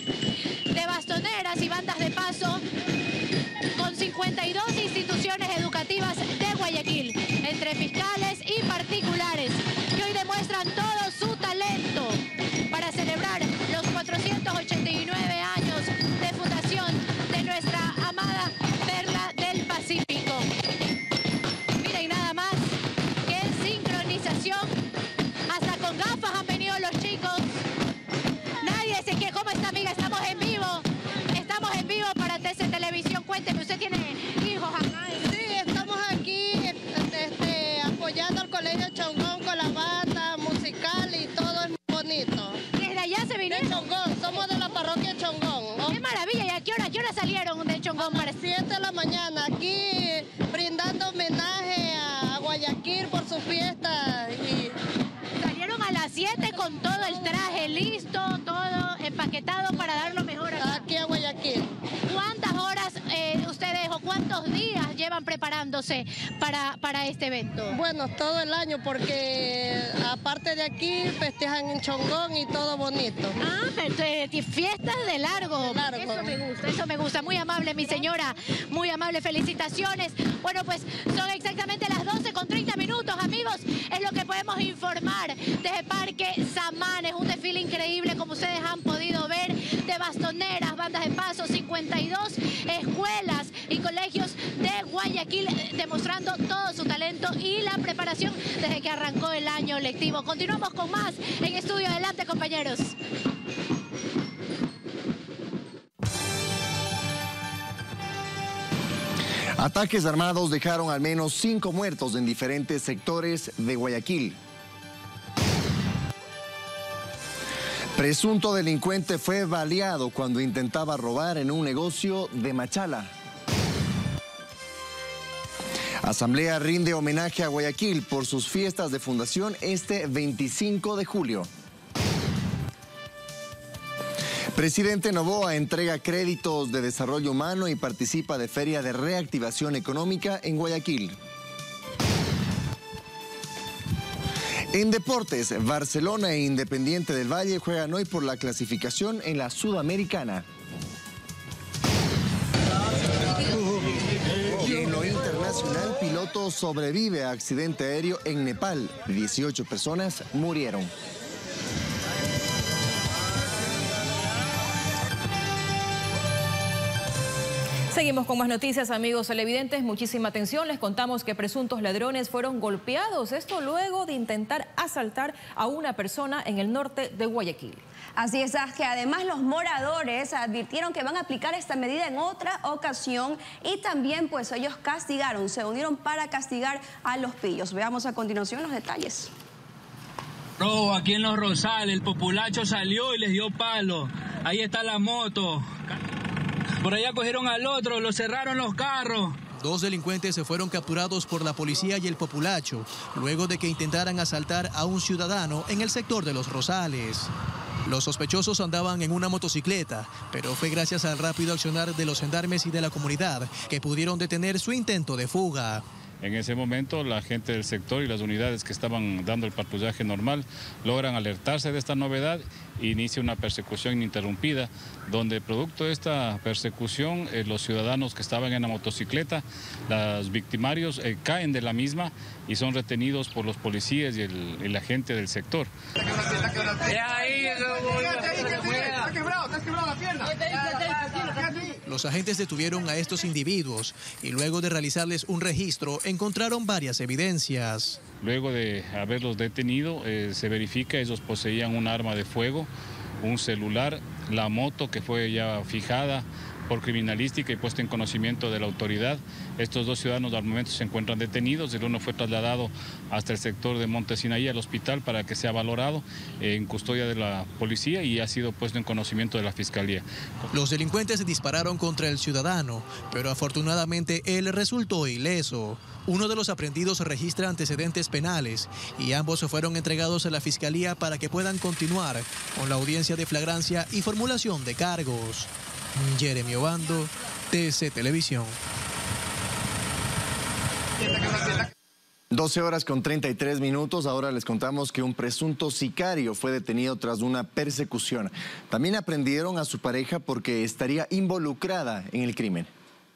de bastoneras y bandas de paso con cincuenta y dos instituciones educativas de Guayaquil, entre fiscales y particulares, que hoy demuestran con todo el traje listo, todo empaquetado para dar lo mejor acá. Aquí a Guayaquil. ¿Cuántas horas eh, ustedes o cuántos días llevan preparándose para, para este evento? Bueno, todo el año porque aparte de aquí festejan en Chongón y todo bonito. Ah, pero eh, fiestas de largo. De largo. Eso me gusta, eso me gusta. Muy amable, mi señora. Muy amable, felicitaciones. Bueno, pues son exactamente las doce con treinta minutos, amigos. Es lo que podemos informar desde Parque Samanes. Un desfile increíble, como ustedes han podido ver, de bastoneras, bandas de paso, cincuenta y dos escuelas y colegios de Guayaquil demostrando todo su talento y la preparación desde que arrancó el año lectivo. Continuamos con más en estudio. Adelante, compañeros. Ataques armados dejaron al menos cinco muertos en diferentes sectores de Guayaquil. Presunto delincuente fue baleado cuando intentaba robar en un negocio de Machala. Asamblea rinde homenaje a Guayaquil por sus fiestas de fundación este veinticinco de julio. Presidente Noboa entrega créditos de desarrollo humano y participa de Feria de Reactivación Económica en Guayaquil. En deportes, Barcelona e Independiente del Valle juegan hoy por la clasificación en la Sudamericana. Y en lo internacional, piloto sobrevive a accidente aéreo en Nepal. dieciocho personas murieron. Seguimos con más noticias, amigos televidentes. Muchísima atención. Les contamos que presuntos ladrones fueron golpeados. Esto luego de intentar asaltar a una persona en el norte de Guayaquil. Así es, que además los moradores advirtieron que van a aplicar esta medida en otra ocasión y también pues ellos castigaron, se unieron para castigar a los pillos. Veamos a continuación los detalles. Robo aquí en Los Rosales, el populacho salió y les dio palo. Ahí está la moto. Por allá cogieron al otro, lo cerraron los carros. Dos delincuentes se fueron capturados por la policía y el populacho, luego de que intentaran asaltar a un ciudadano en el sector de Los Rosales. Los sospechosos andaban en una motocicleta, pero fue gracias al rápido accionar de los gendarmes y de la comunidad que pudieron detener su intento de fuga. En ese momento, la gente del sector y las unidades que estaban dando el patrullaje normal logran alertarse de esta novedad e inicia una persecución ininterrumpida, donde producto de esta persecución, eh, los ciudadanos que estaban en la motocicleta, los victimarios eh, caen de la misma y son retenidos por los policías y el, el agente del sector. Los agentes detuvieron a estos individuos y luego de realizarles un registro encontraron varias evidencias. Luego de haberlos detenido, eh, se verifica que ellos poseían un arma de fuego, un celular, la moto que fue ya fijada por criminalística y puesta en conocimiento de la autoridad. Estos dos ciudadanos al momento se encuentran detenidos, el uno fue trasladado hasta el sector de Monte Sinaí al hospital para que sea valorado en custodia de la policía y ha sido puesto en conocimiento de la fiscalía. Los delincuentes dispararon contra el ciudadano, pero afortunadamente él resultó ileso. Uno de los aprendidos registra antecedentes penales y ambos fueron entregados a la fiscalía para que puedan continuar con la audiencia de flagrancia y formulación de cargos. Jeremy Obando, T C Televisión. doce horas con treinta y tres minutos. Ahora les contamos que un presunto sicario fue detenido tras una persecución. También aprendieron a su pareja porque estaría involucrada en el crimen.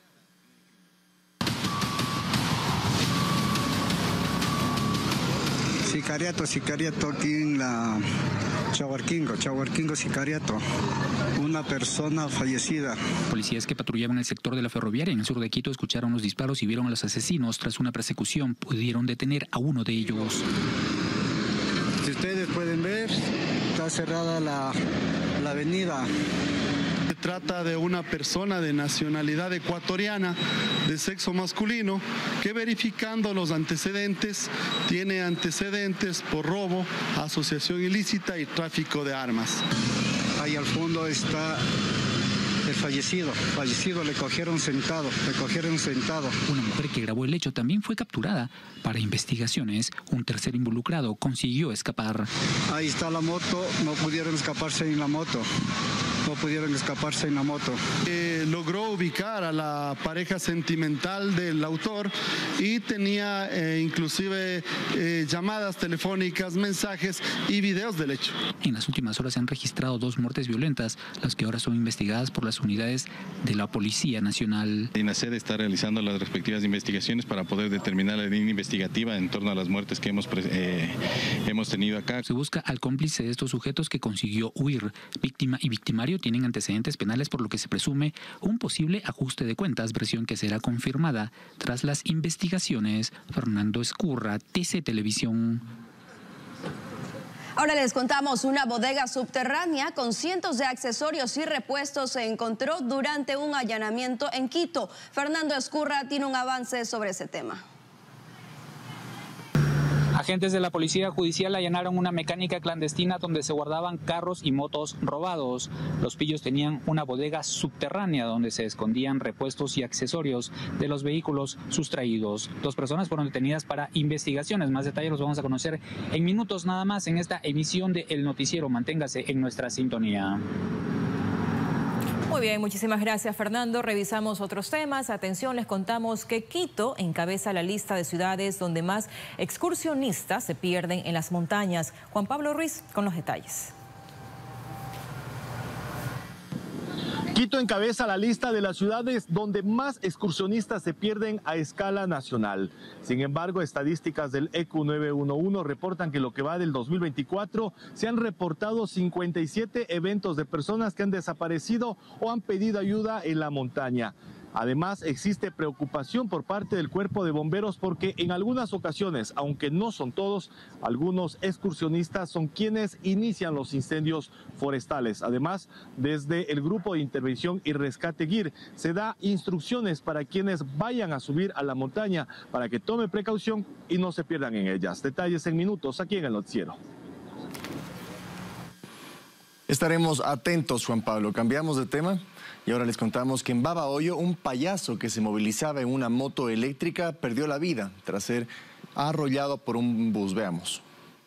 Sicariato, sicariato aquí en la Chahuarquingo, Chahuarquingo sicariato. Una persona fallecida. Policías que patrullaban el sector de la ferroviaria en el sur de Quito escucharon los disparos y vieron a los asesinos. Tras una persecución pudieron detener a uno de ellos. Si ustedes pueden ver, está cerrada la, la avenida. Se trata de una persona de nacionalidad ecuatoriana, de sexo masculino, que verificando los antecedentes, tiene antecedentes por robo, asociación ilícita y tráfico de armas. Ahí al fondo está el fallecido. Fallecido le cogieron sentado, le cogieron sentado. Una mujer que grabó el hecho también fue capturada. Para investigaciones, un tercer involucrado consiguió escapar. Ahí está la moto, no pudieron escaparse en la moto. No pudieron escaparse en la moto. Eh, logró ubicar a la pareja sentimental del autor y tenía eh, inclusive eh, llamadas telefónicas, mensajes y videos del hecho. En las últimas horas se han registrado dos muertes violentas, las que ahora son investigadas por las unidades de la Policía Nacional. INACED está realizando las respectivas investigaciones para poder determinar la línea investigativa en torno a las muertes que hemos, eh, hemos tenido acá. Se busca al cómplice de estos sujetos que consiguió huir. Víctima y victimario tienen antecedentes penales, por lo que se presume un posible ajuste de cuentas, versión que será confirmada tras las investigaciones. Fernando Escurra, T C Televisión. Ahora les contamos, una bodega subterránea con cientos de accesorios y repuestos se encontró durante un allanamiento en Quito. Fernando Escurra tiene un avance sobre ese tema. Agentes de la Policía Judicial allanaron una mecánica clandestina donde se guardaban carros y motos robados. Los pillos tenían una bodega subterránea donde se escondían repuestos y accesorios de los vehículos sustraídos. Dos personas fueron detenidas para investigaciones. Más detalles los vamos a conocer en minutos nada más en esta emisión de El Noticiero. Manténgase en nuestra sintonía. Muy bien, muchísimas gracias, Fernando. Revisamos otros temas. Atención, les contamos que Quito encabeza la lista de ciudades donde más excursionistas se pierden en las montañas. Juan Pablo Ruiz con los detalles. Quito encabeza la lista de las ciudades donde más excursionistas se pierden a escala nacional. Sin embargo, estadísticas del E Q nueve uno uno reportan que lo que va del dos mil veinticuatro se han reportado cincuenta y siete eventos de personas que han desaparecido o han pedido ayuda en la montaña. Además, existe preocupación por parte del Cuerpo de Bomberos porque en algunas ocasiones, aunque no son todos, algunos excursionistas son quienes inician los incendios forestales. Además, desde el Grupo de Intervención y Rescate G I R se da instrucciones para quienes vayan a subir a la montaña para que tomen precaución y no se pierdan en ellas. Detalles en minutos aquí en el noticiero. Estaremos atentos, Juan Pablo. Cambiamos de tema. Y ahora les contamos que en Babahoyo un payaso que se movilizaba en una moto eléctrica perdió la vida tras ser arrollado por un bus. Veamos.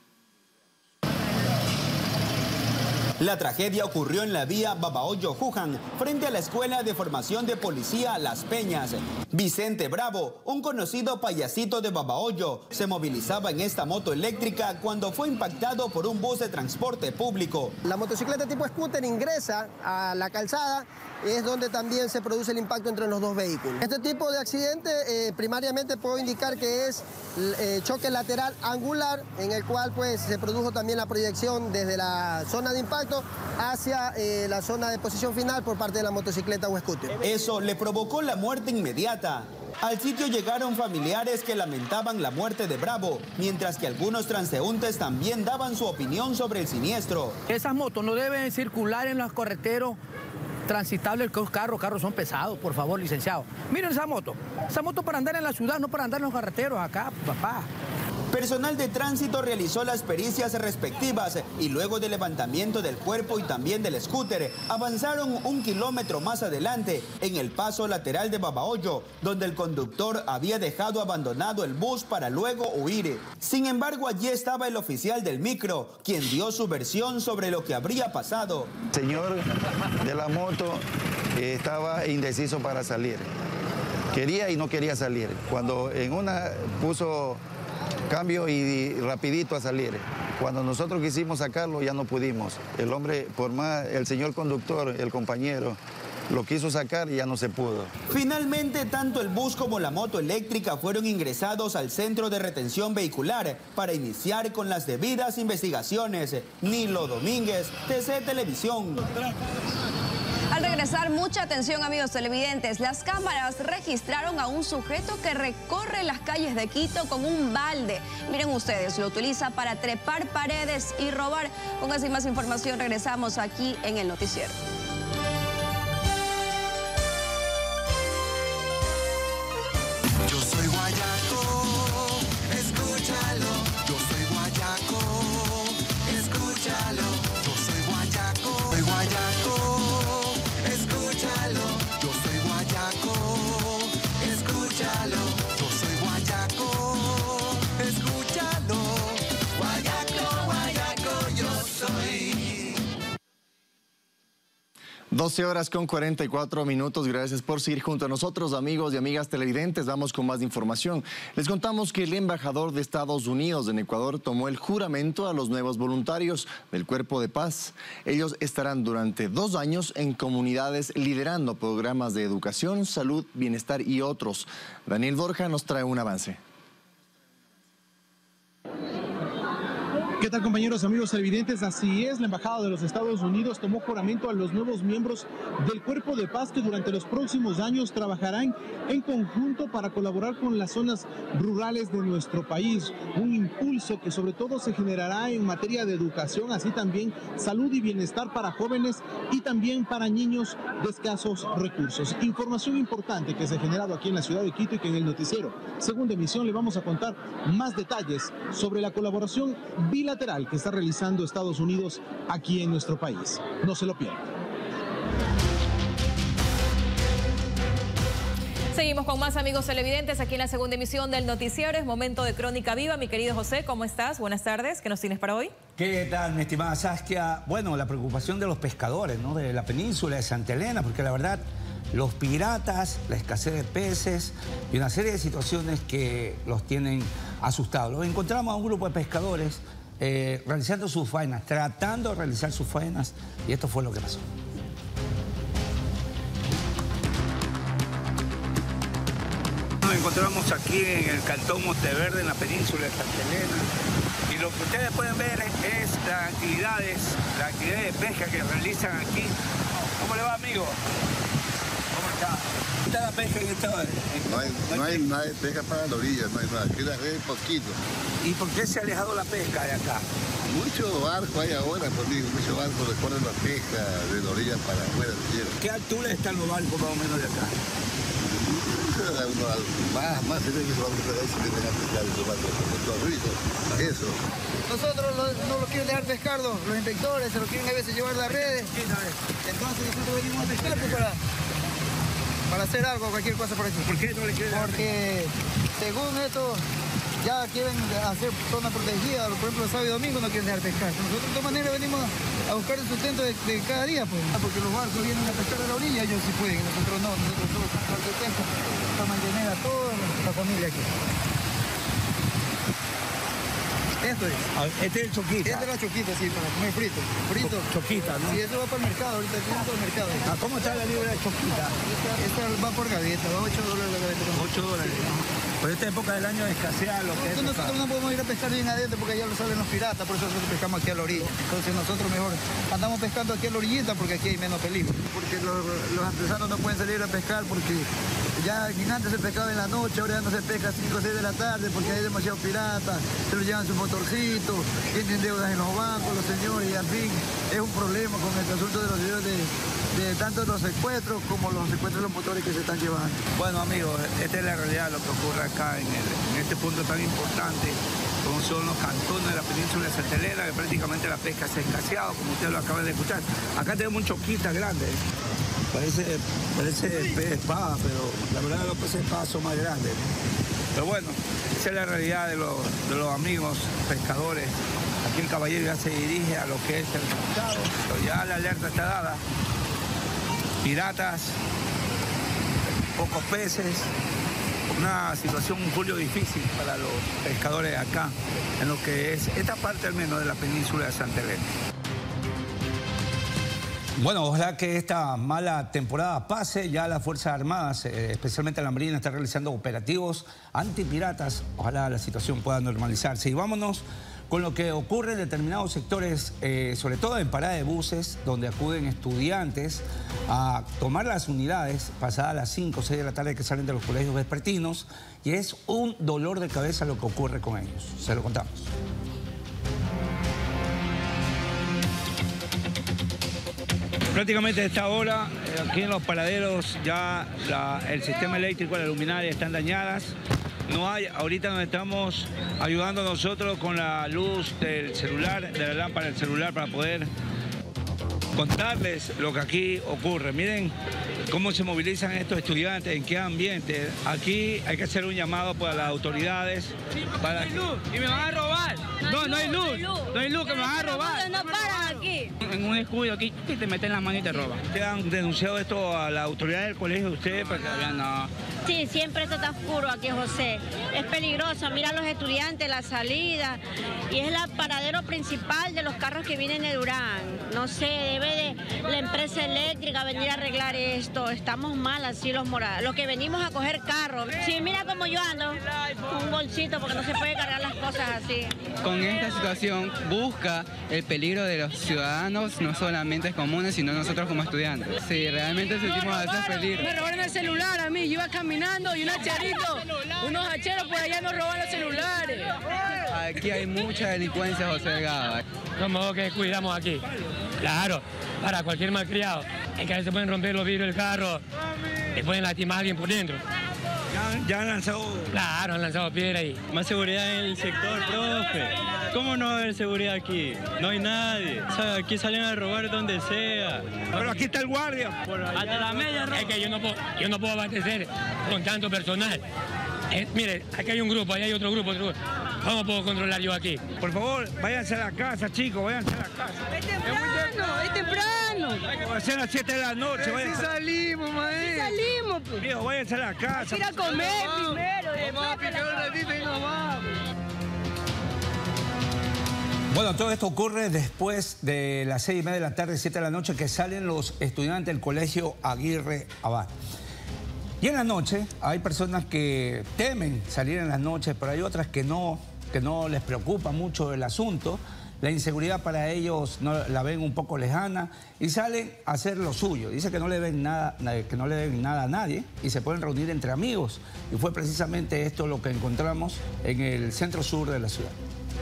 La tragedia ocurrió en la vía Babahoyo-Juján, frente a la Escuela de Formación de Policía Las Peñas. Vicente Bravo, un conocido payasito de Babahoyo, se movilizaba en esta moto eléctrica cuando fue impactado por un bus de transporte público. La motocicleta tipo scooter ingresa a la calzada, es donde también se produce el impacto entre los dos vehículos. Este tipo de accidente eh, primariamente puedo indicar que es eh, choque lateral angular, en el cual pues se produjo también la proyección desde la zona de impacto hacia eh, la zona de posición final por parte de la motocicleta o scooter. Eso le provocó la muerte inmediata. Al sitio llegaron familiares que lamentaban la muerte de Bravo, mientras que algunos transeúntes también daban su opinión sobre el siniestro. Esas motos no deben circular en los carreteros transitables, los carros, carros son pesados, por favor, licenciado. Miren esa moto, esa moto para andar en la ciudad, no para andar en los carreteros acá, papá. Personal de tránsito realizó las pericias respectivas y luego del levantamiento del cuerpo y también del scooter, avanzaron un kilómetro más adelante en el paso lateral de Babahoyo, donde el conductor había dejado abandonado el bus para luego huir. Sin embargo, allí estaba el oficial del micro, quien dio su versión sobre lo que habría pasado. El señor de la moto eh, estaba indeciso para salir. Quería y no quería salir. Cuando en una puso cambio y rapidito a salir. Cuando nosotros quisimos sacarlo ya no pudimos. El hombre, por más, el señor conductor, el compañero, lo quiso sacar y ya no se pudo. Finalmente, tanto el bus como la moto eléctrica fueron ingresados al centro de retención vehicular para iniciar con las debidas investigaciones. Nilo Domínguez, T C Televisión. Al regresar, mucha atención, amigos televidentes. Las cámaras registraron a un sujeto que recorre las calles de Quito con un balde. Miren ustedes, lo utiliza para trepar paredes y robar. Con esa y más información regresamos aquí en el noticiero. Yo soy guayaco, escúchalo. Yo soy guayaco, escúchalo. Yo soy guayaco, soy guayaco. Escúchalo. doce horas con cuarenta y cuatro minutos. Gracias por seguir junto a nosotros, amigos y amigas televidentes. Vamos con más información. Les contamos que el embajador de Estados Unidos en Ecuador tomó el juramento a los nuevos voluntarios del Cuerpo de Paz. Ellos estarán durante dos años en comunidades liderando programas de educación, salud, bienestar y otros. Daniel Borja nos trae un avance. ¿Qué tal, compañeros, amigos televidentes? Así es, la Embajada de los Estados Unidos tomó juramento a los nuevos miembros del Cuerpo de Paz que durante los próximos años trabajarán en conjunto para colaborar con las zonas rurales de nuestro país. Un impulso que sobre todo se generará en materia de educación, así también salud y bienestar para jóvenes y también para niños de escasos recursos. Información importante que se ha generado aquí en la ciudad de Quito y que en el noticiero Segunda Emisión le vamos a contar más detalles sobre la colaboración bilateral que está realizando Estados Unidos aquí en nuestro país. No se lo pierdan. Seguimos con más, amigos televidentes, aquí en la segunda emisión del noticiero. Es momento de Crónica Viva. Mi querido José, ¿cómo estás? Buenas tardes. ¿Qué nos tienes para hoy? ¿Qué tal, mi estimada Saskia? Bueno, la preocupación de los pescadores, ¿no?, de la península de Santa Elena, porque la verdad, los piratas, la escasez de peces y una serie de situaciones que los tienen asustados. Los encontramos a un grupo de pescadores Eh, realizando sus faenas, tratando de realizar sus faenas, y esto fue lo que pasó. Nos encontramos aquí en el Cantón Monteverde, en la península de Santa Elena, y lo que ustedes pueden ver es las actividades, las actividades de pesca que realizan aquí. ¿Cómo le va, amigo? ¿Cómo está? ¿Cómo está la pesca en esta hora? No hay, no hay nada de pesca para la orilla, no hay nada, queda re poquito. ¿Y por qué se ha alejado la pesca de acá? Mucho barco hay ahora, por mí, mucho barco recorren la pesca de la orilla para afuera. ¿Qué altura están los barcos más o menos de acá? Uno, más, más se ve que se van a pescar, se vienen a pescar esos barcos con todo rico. Eso. Nosotros lo, no lo quieren dejar pescar los, los inspectores, se lo quieren a veces llevar las redes. Entonces nosotros venimos a pescar pues, para, para hacer algo, cualquier cosa por aquí. ¿Por qué no le quieren dejar? Porque según esto ya quieren hacer zona protegida, por ejemplo el sábado y domingo no quieren dejar pescar. Nosotros de todas maneras venimos a buscar el sustento de, de cada día, pues. Porque los barcos vienen a pescar a la orilla, ellos sí pueden, nosotros no, nosotros somos parte de pesca para mantener a toda la familia aquí. Esto es. Este es el choquita. Este es la choquita, sí, para comer frito. Frito. Choquita, ¿no? Sí, eso va para el mercado, ahorita tiene todo el mercado. Ah, ¿cómo está la libra de choquita? Esta, esta va por gaveta, va a ocho dólares la gaveta. ocho dólares. Por esta época del año escasea lo que es. Nosotros no podemos ir a pescar bien adentro porque allá lo salen los piratas, por eso nosotros pescamos aquí a la orilla. Entonces nosotros mejor andamos pescando aquí a la orillita porque aquí hay menos peligro. Porque los, los artesanos no pueden salir a pescar porque ya antes se pescaba en la noche, ahora ya no se pesca a cinco o seis de la tarde porque hay demasiados piratas, se los llevan sus motorcitos, tienen deudas en los bancos, los señores, y al fin es un problema con el asunto de los señores de, de tanto los secuestros como los secuestros de los motores que se están llevando. Bueno, amigos, esta es la realidad de lo que ocurre acá en, el, en este punto tan importante como son los cantones de la península de Santa Elena, que prácticamente la pesca se ha escaseado, como ustedes lo acaban de escuchar. Acá tenemos un choquita grande, parece, parece pez espada, pero la verdad los peces espada son más grandes. Pero bueno, esa es la realidad de los, de los amigos pescadores. Aquí el caballero ya se dirige a lo que es el mercado, pero ya la alerta está dada. Piratas, pocos peces, una situación, un julio difícil para los pescadores de acá, en lo que es esta parte al menos de la península de Santa Elena. Bueno, ojalá que esta mala temporada pase. Ya las Fuerzas Armadas, eh, especialmente la Marina, está realizando operativos antipiratas. Ojalá la situación pueda normalizarse. Y vámonos con lo que ocurre en determinados sectores, eh, sobre todo en parada de buses, donde acuden estudiantes a tomar las unidades pasadas las cinco o seis de la tarde que salen de los colegios vespertinos. Y es un dolor de cabeza lo que ocurre con ellos. Se lo contamos. Prácticamente a esta hora, aquí en los paraderos, ya la, el sistema eléctrico, las luminarias están dañadas. No hay, ahorita nos estamos ayudando nosotros con la luz del celular, de la lámpara del celular, para poder contarles lo que aquí ocurre. Miren cómo se movilizan estos estudiantes, en qué ambiente. Aquí hay que hacer un llamado para las autoridades. Para... No hay luz y me van a robar. No, no hay luz. No hay luz, que me van a robar. No paran aquí. aquí. En un descuido aquí y te meten la mano y te roban. ¿Te han denunciado esto a la autoridad del colegio de ustedes? Porque todavía no. Sí, siempre esto está oscuro aquí, José. Es peligroso. Mira a los estudiantes, la salida. Y es el paradero principal de los carros que vienen de Durán. No sé, debe de la empresa eléctrica venir a arreglar esto. Estamos mal así los morados. Los que venimos a coger carros. Sí, mira cómo yo ando. Un bolsito porque no se puede cargar las cosas así. Con esta situación busca el peligro de los ciudadanos, no solamente comunes, sino nosotros como estudiantes. Sí, realmente sentimos a veces peligro. Me robaron el celular a mí, yo iba caminando y un hacherito, unos hacheros por allá nos roban los celulares. Aquí hay mucha delincuencia, José Delgado. Como que cuidamos aquí. Claro, para cualquier malcriado. Es que a veces pueden romper los vidrios del carro y pueden lastimar a alguien por dentro. ¿Ya, ya han lanzado? Claro, han lanzado piedra ahí. Más seguridad en el sector, profe. ¿Cómo no va a haber seguridad aquí? No hay nadie. O sea, aquí salen a robar donde sea. Pero aquí está el guardia. Hasta la media ropa. Es que yo no puedo, yo no puedo abastecer con tanto personal. Eh, mire, aquí hay un grupo, ahí hay otro grupo, otro grupo. ¿Cómo puedo controlar yo aquí? Por favor, váyanse a la casa, chicos, váyanse a la casa. Es temprano, es temprano. Va a ser a las siete de la noche. Sí váyanse. salimos, maestro. Sí salimos, pues. Viejo, váyanse a la casa. Ir a comer primero. Vamos a picar un ratito y nos vamos. Bueno, todo esto ocurre después de las seis y media de la tarde, siete de la noche, que salen los estudiantes del colegio Aguirre Abad. Y en la noche hay personas que temen salir en las noches, pero hay otras que no, que no les preocupa mucho el asunto. La inseguridad para ellos no, la ven un poco lejana y salen a hacer lo suyo. Dice que no le ven nada, que no le deben nada a nadie y se pueden reunir entre amigos. Y fue precisamente esto lo que encontramos en el centro sur de la ciudad.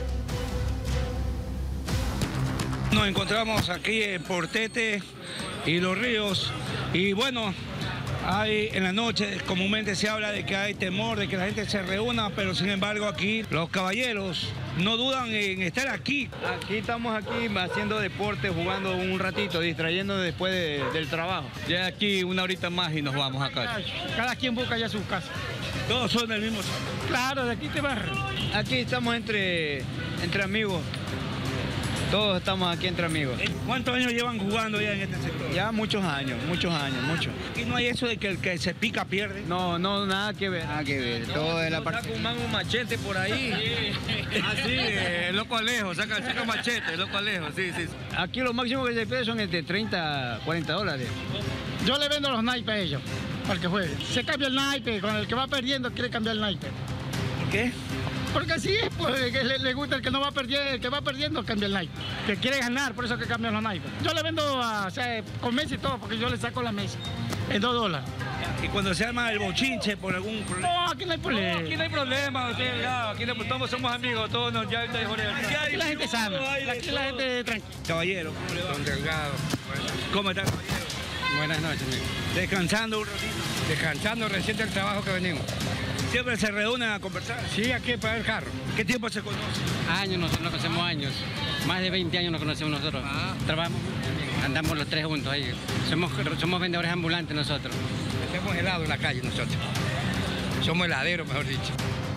Nos encontramos aquí en Portete y Los Ríos y bueno, hay en la noche comúnmente se habla de que hay temor de que la gente se reúna, pero sin embargo aquí los caballeros no dudan en estar aquí. Aquí estamos aquí haciendo deporte, jugando un ratito, distrayéndonos después de, del trabajo. Ya aquí una horita más y nos vamos a casa. Cada quien busca ya su casa. Todos son del mismo. Claro, de aquí te vas. Aquí estamos entre, entre amigos. Todos estamos aquí entre amigos. ¿Cuántos años llevan jugando ya en este sector? Ya muchos años, muchos años, muchos. ¿Aquí no hay eso de que el que se pica pierde? No, no, nada que ver, nada que ver. Todo es la parte. Saca un mango, un machete por ahí. Así, el loco Alejo, saca, saca machete, el loco Alejo, sí, sí. Aquí lo máximo que se pide son entre treinta, cuarenta dólares. Yo le vendo los naipes a ellos, para el que juegue. Se cambia el naipe, con el que va perdiendo quiere cambiar el naipe. ¿Por qué? Porque así es, pues, que le, le gusta el que no va perdiendo, el que va perdiendo cambia el naipe. Que quiere ganar, por eso que cambian los naipes. Yo le vendo a, o sea, con mesa y todo, porque yo le saco la mesa en dos dólares. ¿Y cuando se arma el bochinche por algún problema? No, aquí no hay problema. No, aquí no hay problema, usted, ya, aquí no, todos somos amigos, todos nos ya está aquí la gente sana, aquí la gente tranquila. Caballero, ¿cómo le va? Don Delgado. ¿Cómo está, caballero? Buenas noches, amigo. Descansando un ratito. Descansando recién del trabajo que venimos. ¿Siempre se reúnen a conversar? Sí, aquí para el carro. ¿Qué tiempo se conocen? Años, nosotros nos conocemos años. Más de veinte años nos conocemos nosotros. Ah. Trabajamos, andamos los tres juntos ahí. Somos, somos vendedores ambulantes nosotros. Hacemos helado en la calle nosotros. Somos heladeros, mejor dicho.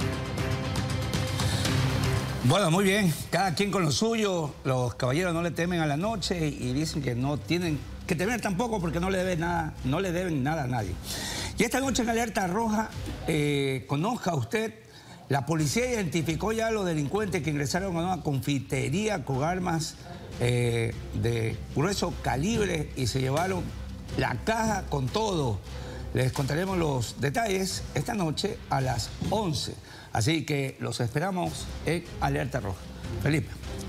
Bueno, muy bien. Cada quien con lo suyo. Los caballeros no le temen a la noche y dicen que no tienen que temer tampoco porque no le deben nada, no le deben nada a nadie. Y esta noche en Alerta Roja, eh, conozca usted, la policía identificó ya a los delincuentes que ingresaron a una confitería con armas eh, de grueso calibre y se llevaron la caja con todo. Les contaremos los detalles esta noche a las once. Así que los esperamos en Alerta Roja. Felipe.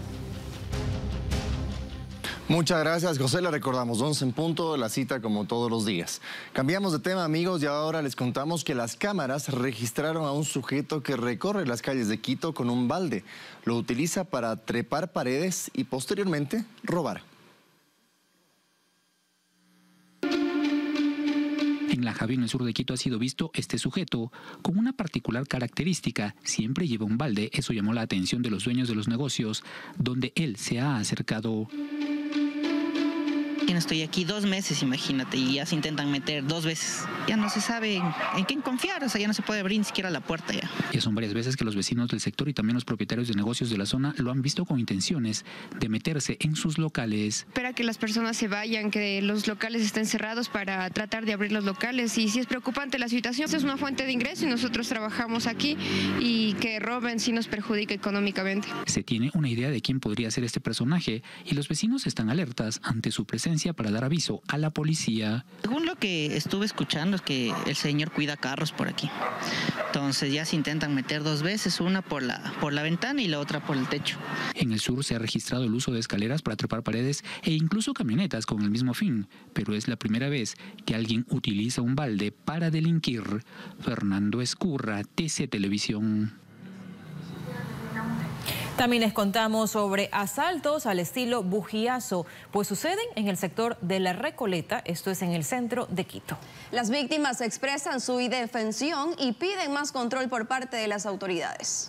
Muchas gracias, José. Le recordamos, once en punto, la cita como todos los días. Cambiamos de tema, amigos, y ahora les contamos que las cámaras registraron a un sujeto que recorre las calles de Quito con un balde. Lo utiliza para trepar paredes y posteriormente robar. En La Javi, en el sur de Quito, ha sido visto este sujeto con una particular característica. Siempre lleva un balde. Eso llamó la atención de los dueños de los negocios donde él se ha acercado. recién estoy aquí dos meses, imagínate, y ya se intentan meter dos veces. Ya no se sabe en, en quién confiar, o sea, ya no se puede abrir ni siquiera la puerta ya. Ya son varias veces que los vecinos del sector y también los propietarios de negocios de la zona lo han visto con intenciones de meterse en sus locales. Espera que las personas se vayan, que los locales estén cerrados para tratar de abrir los locales, y si es preocupante la situación, es una fuente de ingreso y nosotros trabajamos aquí, y que roben sí nos perjudica económicamente. Se tiene una idea de quién podría ser este personaje y los vecinos están alertas ante su presencia para dar aviso a la policía. Según lo que estuve escuchando es que el señor cuida carros por aquí. Entonces ya se intentan meter dos veces, una por la, por la ventana y la otra por el techo. En el sur se ha registrado el uso de escaleras para trepar paredes e incluso camionetas con el mismo fin, pero es la primera vez que alguien utiliza un balde para delinquir. Fernando Escurra, T C Televisión. También les contamos sobre asaltos al estilo bujiazo, pues suceden en el sector de La Recoleta, esto es en el centro de Quito. Las víctimas expresan su indefensión y piden más control por parte de las autoridades.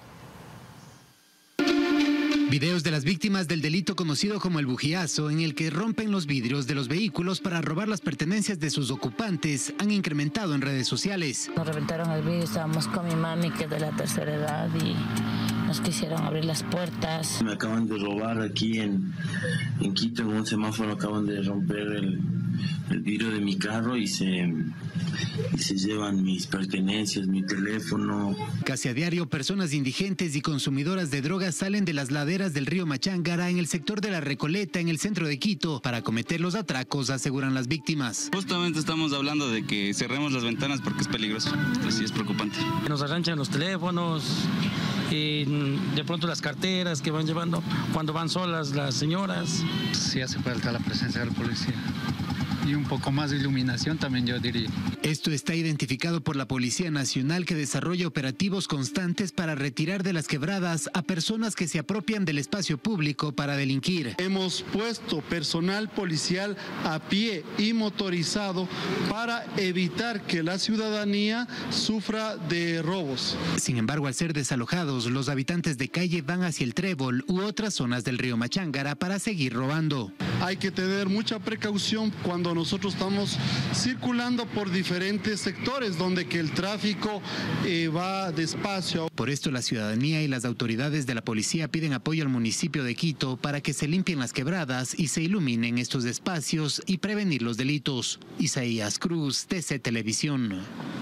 Videos de las víctimas del delito conocido como el bujiazo, en el que rompen los vidrios de los vehículos para robar las pertenencias de sus ocupantes, han incrementado en redes sociales. Nos reventaron el vidrio, estábamos con mi mami, que es de la tercera edad, y nos quisieron abrir las puertas. Me acaban de robar aquí en, en Quito, en un semáforo, acaban de romper el, el vidrio de mi carro y se, y se llevan mis pertenencias, mi teléfono. Casi a diario, personas indigentes y consumidoras de drogas salen de las laderas del río Machángara en el sector de La Recoleta, en el centro de Quito, para cometer los atracos, aseguran las víctimas. Justamente estamos hablando de que cerremos las ventanas porque es peligroso, entonces sí es preocupante. Nos arranchan los teléfonos y de pronto las carteras que van llevando cuando van solas las señoras. Sí hace falta la presencia del policía. Y un poco más de iluminación también, yo diría. Esto está identificado por la Policía Nacional, que desarrolla operativos constantes para retirar de las quebradas a personas que se apropian del espacio público para delinquir. Hemos puesto personal policial a pie y motorizado para evitar que la ciudadanía sufra de robos. Sin embargo, al ser desalojados, los habitantes de calle van hacia el Trébol u otras zonas del río Machángara para seguir robando. Hay que tener mucha precaución cuando nosotros estamos circulando por diferentes sectores donde que el tráfico eh, va despacio. Por esto la ciudadanía y las autoridades de la policía piden apoyo al municipio de Quito para que se limpien las quebradas y se iluminen estos espacios y prevenir los delitos. Isaías Cruz, T C Televisión.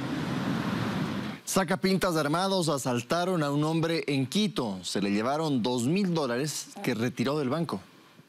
Sacapintas armados asaltaron a un hombre en Quito. Se le llevaron dos mil dólares que retiró del banco.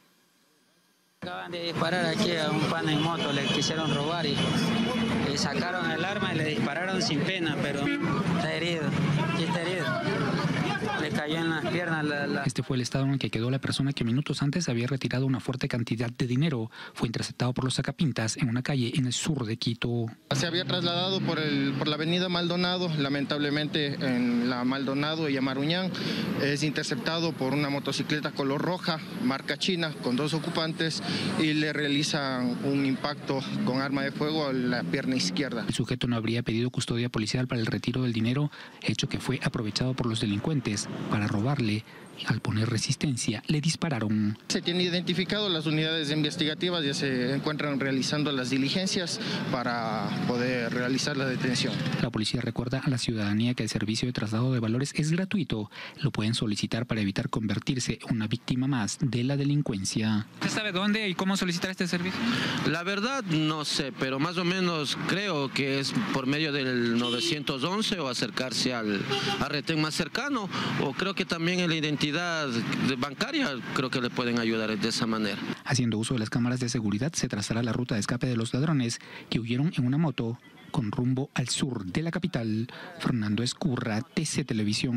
Acaban de disparar aquí a un pana en moto, le quisieron robar y, y sacaron el arma y le dispararon sin pena, pero está herido, sí está herido. Le cayó en las piernas la, la... Este fue el estado en el que quedó la persona que minutos antes había retirado una fuerte cantidad de dinero. Fue interceptado por los sacapintas en una calle en el sur de Quito. Se había trasladado por, el, por la avenida Maldonado, lamentablemente en la Maldonado y Amaruñán. Es interceptado por una motocicleta color roja, marca china, con dos ocupantes, y le realizan un impacto con arma de fuego a la pierna izquierda. El sujeto no habría pedido custodia policial para el retiro del dinero, hecho que fue aprovechado por los delincuentes para robarle. Al poner resistencia, le dispararon. Se tiene identificado, las unidades investigativas ya se encuentran realizando las diligencias para poder realizar la detención. La policía recuerda a la ciudadanía que el servicio de traslado de valores es gratuito. Lo pueden solicitar para evitar convertirse en una víctima más de la delincuencia. ¿Usted sabe dónde y cómo solicitar este servicio? La verdad no sé, pero más o menos creo que es por medio del nueve once o acercarse al, al retén más cercano, o creo que también en la identidad bancaria creo que le pueden ayudar de esa manera. Haciendo uso de las cámaras de seguridad se trazará la ruta de escape de los ladrones que huyeron en una moto con rumbo al sur de la capital. Fernando Escurra, T C Televisión.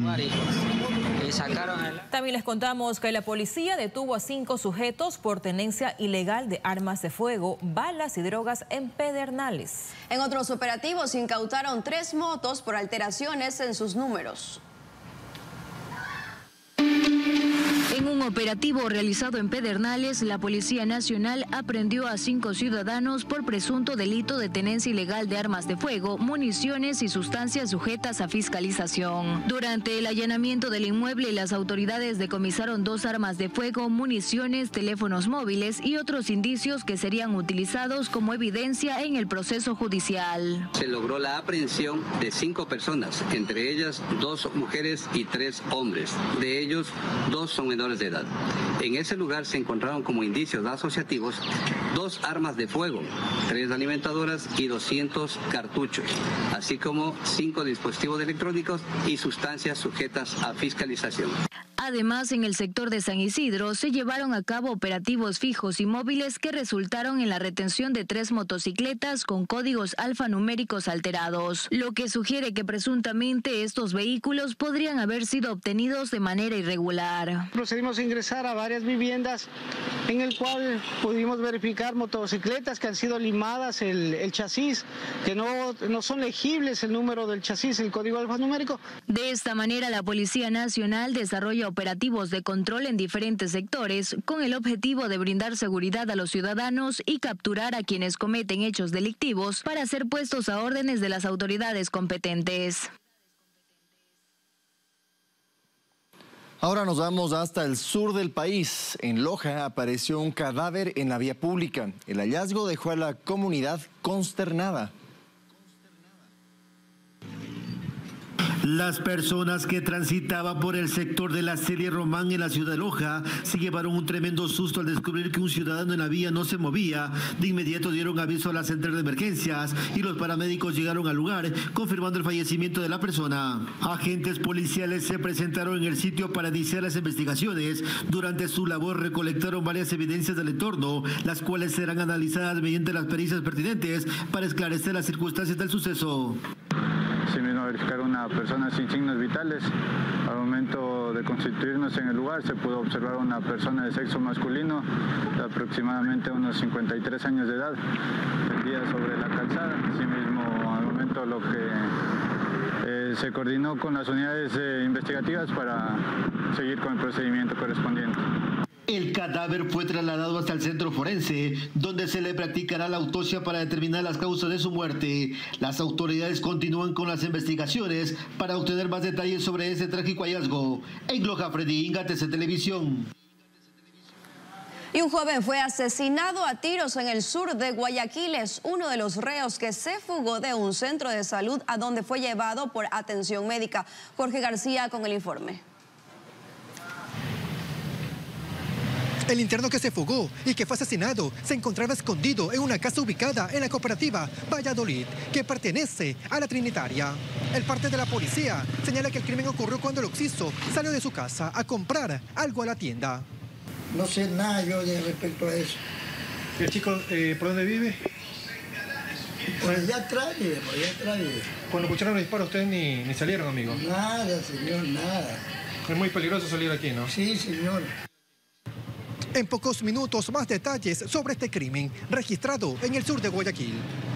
También les contamos que la policía detuvo a cinco sujetos por tenencia ilegal de armas de fuego, balas y drogas en Pedernales. En otros operativos incautaron tres motos por alteraciones en sus números. En En un operativo realizado en Pedernales, la Policía Nacional aprendió a cinco ciudadanos por presunto delito de tenencia ilegal de armas de fuego, municiones y sustancias sujetas a fiscalización. Durante el allanamiento del inmueble, las autoridades decomisaron dos armas de fuego, municiones, teléfonos móviles y otros indicios que serían utilizados como evidencia en el proceso judicial. Se logró la aprehensión de cinco personas, entre ellas dos mujeres y tres hombres. De ellos, dos son menores de edad. En ese lugar se encontraron como indicios asociativos dos armas de fuego, tres alimentadoras y doscientos cartuchos, así como cinco dispositivos electrónicos y sustancias sujetas a fiscalización. Además, en el sector de San Isidro se llevaron a cabo operativos fijos y móviles que resultaron en la retención de tres motocicletas con códigos alfanuméricos alterados, lo que sugiere que presuntamente estos vehículos podrían haber sido obtenidos de manera irregular. Procedimos a ingresar a varias viviendas en el cual pudimos verificar motocicletas que han sido limadas, el, el chasis, que no, no son legibles el número del chasis, el código alfanumérico. De esta manera, la Policía Nacional desarrolla operativos de control en diferentes sectores con el objetivo de brindar seguridad a los ciudadanos y capturar a quienes cometen hechos delictivos para ser puestos a órdenes de las autoridades competentes. Ahora nos vamos hasta el sur del país. En Loja apareció un cadáver en la vía pública. El hallazgo dejó a la comunidad consternada. Las personas que transitaban por el sector de la Celia Román en la ciudad de Loja se llevaron un tremendo susto al descubrir que un ciudadano en la vía no se movía. De inmediato dieron aviso a la central de emergencias y los paramédicos llegaron al lugar confirmando el fallecimiento de la persona. Agentes policiales se presentaron en el sitio para iniciar las investigaciones. Durante su labor recolectaron varias evidencias del entorno, las cuales serán analizadas mediante las pericias pertinentes para esclarecer las circunstancias del suceso. Asimismo, verificar una persona sin signos vitales. Al momento de constituirnos en el lugar se pudo observar una persona de sexo masculino de aproximadamente unos cincuenta y tres años de edad, tendida sobre la calzada. Asimismo, al momento lo que eh, se coordinó con las unidades eh, investigativas para seguir con el procedimiento correspondiente. El cadáver fue trasladado hasta el centro forense, donde se le practicará la autopsia para determinar las causas de su muerte. Las autoridades continúan con las investigaciones para obtener más detalles sobre ese trágico hallazgo. En Loja, Freddy Inga, T C Televisión. Y un joven fue asesinado a tiros en el sur de Guayaquil. Es uno de los reos que se fugó de un centro de salud a donde fue llevado por atención médica. Jorge García con el informe. El interno que se fugó y que fue asesinado se encontraba escondido en una casa ubicada en la cooperativa Valladolid, que pertenece a la Trinitaria. El parte de la policía señala que el crimen ocurrió cuando el occiso salió de su casa a comprar algo a la tienda. No sé nada yo de respecto a eso. ¿El chico eh, por dónde vive? Por allá atrás vive, por allá atrás vive. Cuando escucharon los disparos ustedes ni, ni salieron, amigo. Nada, señor, nada. Es muy peligroso salir aquí, ¿no? Sí, señor. En pocos minutos, más detalles sobre este crimen registrado en el sur de Guayaquil.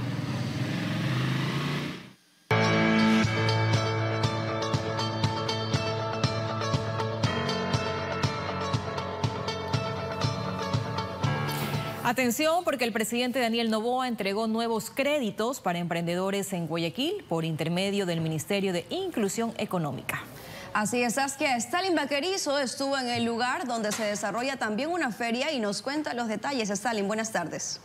Atención, porque el presidente Daniel Noboa entregó nuevos créditos para emprendedores en Guayaquil por intermedio del Ministerio de Inclusión Económica. Así es, Saskia. Stalin Vaquerizo estuvo en el lugar donde se desarrolla también una feria y nos cuenta los detalles. Stalin, buenas tardes.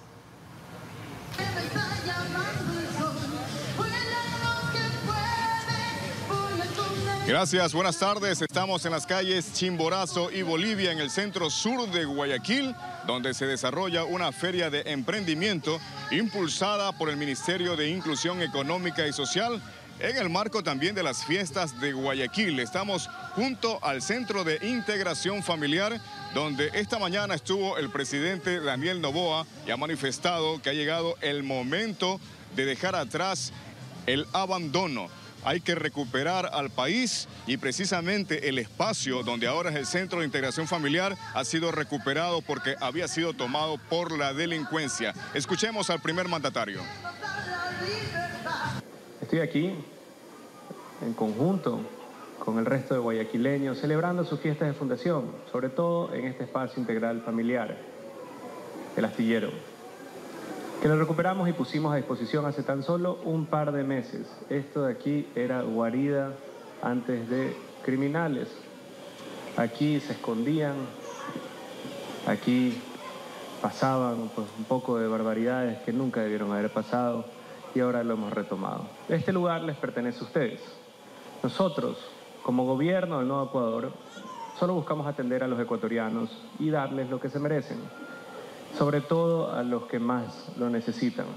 Gracias, buenas tardes. Estamos en las calles Chimborazo y Bolivia, en el centro sur de Guayaquil, donde se desarrolla una feria de emprendimiento impulsada por el Ministerio de Inclusión Económica y Social, en el marco también de las fiestas de Guayaquil. Estamos junto al Centro de Integración Familiar, donde esta mañana estuvo el presidente Daniel Noboa y ha manifestado que ha llegado el momento de dejar atrás el abandono. Hay que recuperar al país y precisamente el espacio donde ahora es el Centro de Integración Familiar ha sido recuperado porque había sido tomado por la delincuencia. Escuchemos al primer mandatario. Estoy aquí en conjunto con el resto de guayaquileños, celebrando sus fiestas de fundación, sobre todo en este espacio integral familiar, el Astillero, que lo recuperamos y pusimos a disposición hace tan solo un par de meses. Esto de aquí era guarida antes de criminales. Aquí se escondían, aquí pasaban pues, un poco de barbaridades que nunca debieron haber pasado y ahora lo hemos retomado. Este lugar les pertenece a ustedes. Nosotros, como gobierno del Nuevo Ecuador, solo buscamos atender a los ecuatorianos y darles lo que se merecen, sobre todo a los que más lo necesitan.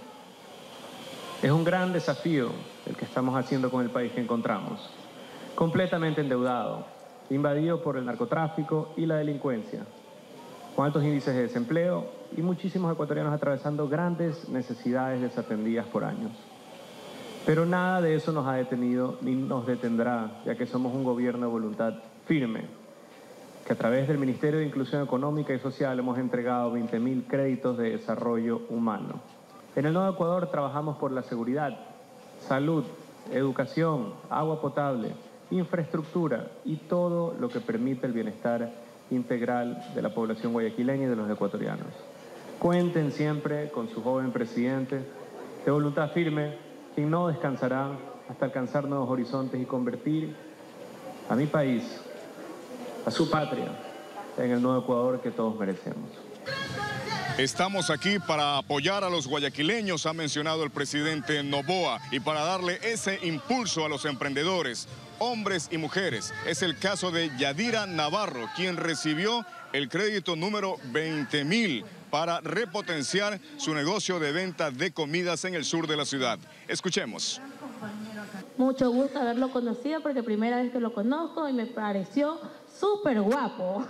Es un gran desafío el que estamos haciendo con el país que encontramos, completamente endeudado, invadido por el narcotráfico y la delincuencia, con altos índices de desempleo y muchísimos ecuatorianos atravesando grandes necesidades desatendidas por años. Pero nada de eso nos ha detenido ni nos detendrá, ya que somos un gobierno de voluntad firme, que a través del Ministerio de Inclusión Económica y Social hemos entregado veinte mil créditos de desarrollo humano. En el Nuevo Ecuador trabajamos por la seguridad, salud, educación, agua potable, infraestructura y todo lo que permite el bienestar integral de la población guayaquileña y de los ecuatorianos. Cuenten siempre con su joven presidente de voluntad firme, quien no descansará hasta alcanzar nuevos horizontes y convertir a mi país, a su patria, en el Nuevo Ecuador que todos merecemos. Estamos aquí para apoyar a los guayaquileños, ha mencionado el presidente Noboa, y para darle ese impulso a los emprendedores, hombres y mujeres. Es el caso de Yadira Navarro, quien recibió el crédito número veinte mil para repotenciar su negocio de venta de comidas en el sur de la ciudad. Escuchemos. Mucho gusto haberlo conocido porque primera vez que lo conozco y me pareció súper guapo.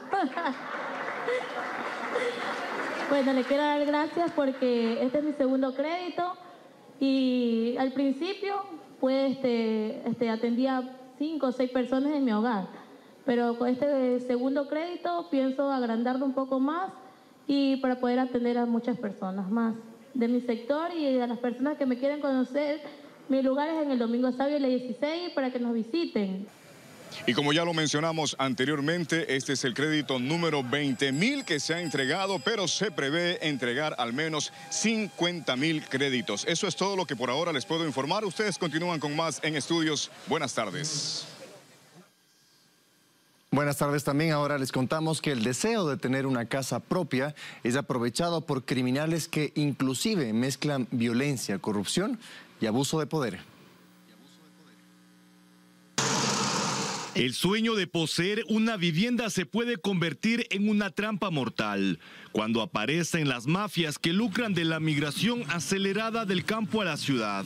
Bueno, le quiero dar gracias porque este es mi segundo crédito y al principio pues este, este, atendía cinco o seis personas en mi hogar, pero con este segundo crédito pienso agrandarlo un poco más y para poder atender a muchas personas más de mi sector y a las personas que me quieren conocer. Mi lugar es en el Domingo Sabio, la dieciséis, para que nos visiten. Y como ya lo mencionamos anteriormente, este es el crédito número veinte mil que se ha entregado, pero se prevé entregar al menos cincuenta mil créditos. Eso es todo lo que por ahora les puedo informar. Ustedes continúan con más en Estudios. Buenas tardes. Buenas tardes también. Ahora les contamos que el deseo de tener una casa propia es aprovechado por criminales que inclusive mezclan violencia, corrupción y abuso de poder. El sueño de poseer una vivienda se puede convertir en una trampa mortal cuando aparecen las mafias que lucran de la migración acelerada del campo a la ciudad.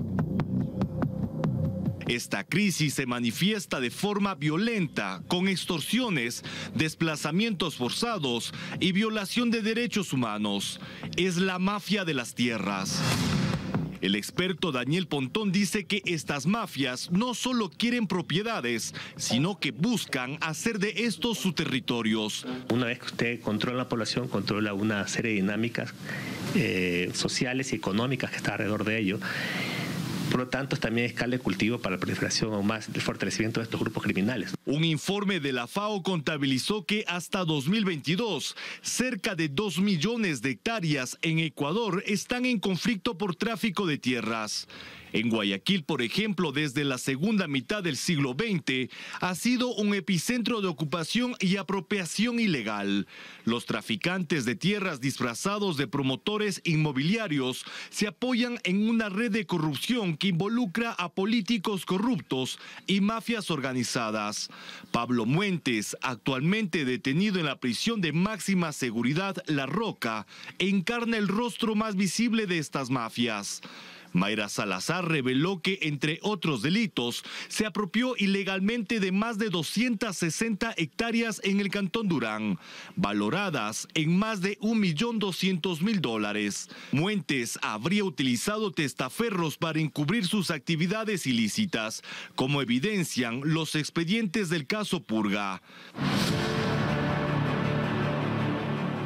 Esta crisis se manifiesta de forma violenta, con extorsiones, desplazamientos forzados y violación de derechos humanos. Es la mafia de las tierras. El experto Daniel Pontón dice que estas mafias no solo quieren propiedades, sino que buscan hacer de estos sus territorios. Una vez que usted controla la población, controla una serie de dinámicas eh, sociales y económicas que está alrededor de ello. Por lo tanto, también es caldo de cultivo para la proliferación aún más del fortalecimiento de estos grupos criminales. Un informe de la FAO contabilizó que hasta dos mil veintidós, cerca de dos millones de hectáreas en Ecuador están en conflicto por tráfico de tierras. En Guayaquil, por ejemplo, desde la segunda mitad del siglo veinte, ha sido un epicentro de ocupación y apropiación ilegal. Los traficantes de tierras disfrazados de promotores inmobiliarios se apoyan en una red de corrupción que involucra a políticos corruptos y mafias organizadas. Pablo Muentes, actualmente detenido en la prisión de máxima seguridad La Roca, encarna el rostro más visible de estas mafias. Mayra Salazar reveló que, entre otros delitos, se apropió ilegalmente de más de doscientas sesenta hectáreas en el Cantón Durán, valoradas en más de un millón doscientos mil dólares. Muentes habría utilizado testaferros para encubrir sus actividades ilícitas, como evidencian los expedientes del caso Purga.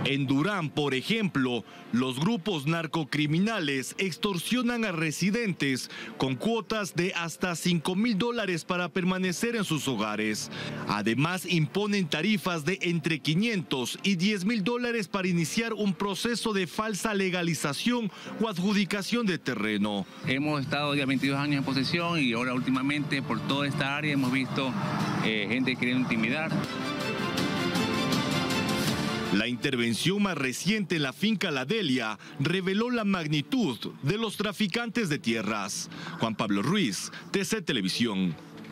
En Durán, por ejemplo, los grupos narcocriminales extorsionan a residentes con cuotas de hasta cinco mil dólares para permanecer en sus hogares. Además, imponen tarifas de entre quinientos y diez mil dólares para iniciar un proceso de falsa legalización o adjudicación de terreno. Hemos estado ya veintidós años en posesión y ahora últimamente por toda esta área hemos visto eh, gente queriendo intimidar. La intervención más reciente en la finca La Delia reveló la magnitud de los traficantes de tierras. Juan Pablo Ruiz, T C Televisión.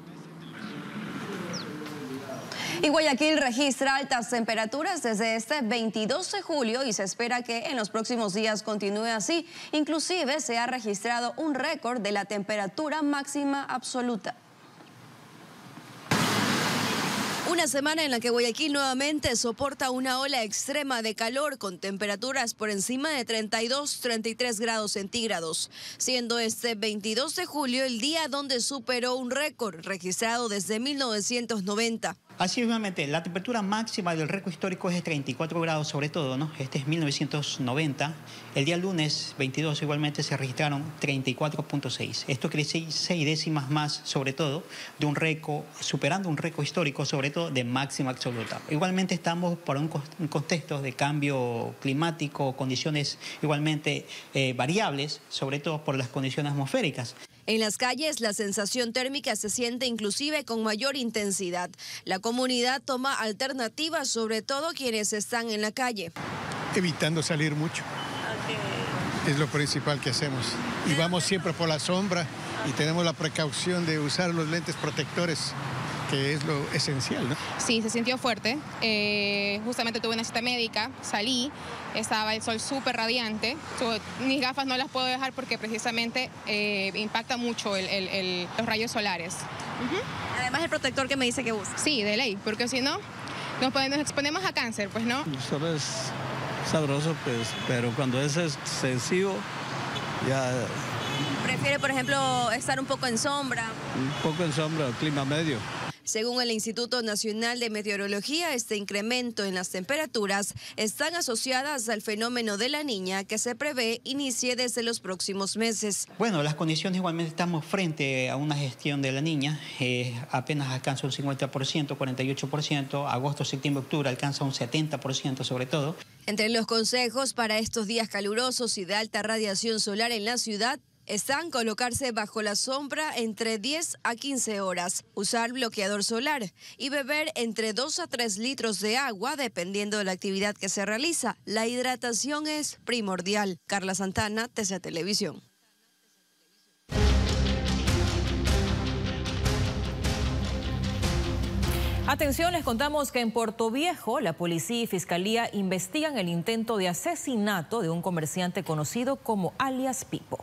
Y Guayaquil registra altas temperaturas desde este veintidós de julio y se espera que en los próximos días continúe así. Inclusive se ha registrado un récord de la temperatura máxima absoluta. Una semana en la que Guayaquil nuevamente soporta una ola extrema de calor con temperaturas por encima de treinta y dos, treinta y tres grados centígrados, siendo este veintidós de julio el día donde superó un récord registrado desde mil novecientos noventa. Así es, nuevamente, la temperatura máxima del récord histórico es de treinta y cuatro grados sobre todo, ¿no? Este es mil novecientos noventa. El día lunes veintidós igualmente se registraron treinta y cuatro punto seis. Esto quiere decir seis décimas más sobre todo de un récord, superando un récord histórico sobre todo de máxima absoluta. Igualmente estamos por un, un contexto de cambio climático, condiciones igualmente eh, variables, sobre todo por las condiciones atmosféricas. En las calles la sensación térmica se siente inclusive con mayor intensidad. La comunidad toma alternativas, sobre todo quienes están en la calle. Evitando salir mucho. Okay. Es lo principal que hacemos. Y vamos siempre por la sombra y tenemos la precaución de usar los lentes protectores, que es lo esencial, ¿no? Sí, se sintió fuerte. Eh, justamente tuve una cita médica, salí, estaba el sol súper radiante. Mis gafas no las puedo dejar porque precisamente eh, impacta mucho el, el, el, los rayos solares. Uh-huh. Además el protector que me dice que usa. Sí, de ley, porque si no, nos, nos exponemos a cáncer, pues no. El sol es sabroso, pues, pero cuando es excesivo, ya... ¿Prefiere, por ejemplo, estar un poco en sombra? Un poco en sombra, clima medio. Según el Instituto Nacional de Meteorología, este incremento en las temperaturas están asociadas al fenómeno de la Niña que se prevé inicie desde los próximos meses. Bueno, las condiciones igualmente estamos frente a una gestión de la Niña, eh, apenas alcanza un cincuenta por ciento, cuarenta y ocho por ciento, agosto, septiembre, octubre alcanza un setenta por ciento sobre todo. Entre los consejos para estos días calurosos y de alta radiación solar en la ciudad, están colocarse bajo la sombra entre diez a quince horas, usar bloqueador solar y beber entre dos a tres litros de agua dependiendo de la actividad que se realiza. La hidratación es primordial. Carla Santana, T C Televisión. Atención, les contamos que en Puerto Viejo la policía y fiscalía investigan el intento de asesinato de un comerciante conocido como alias Pipo.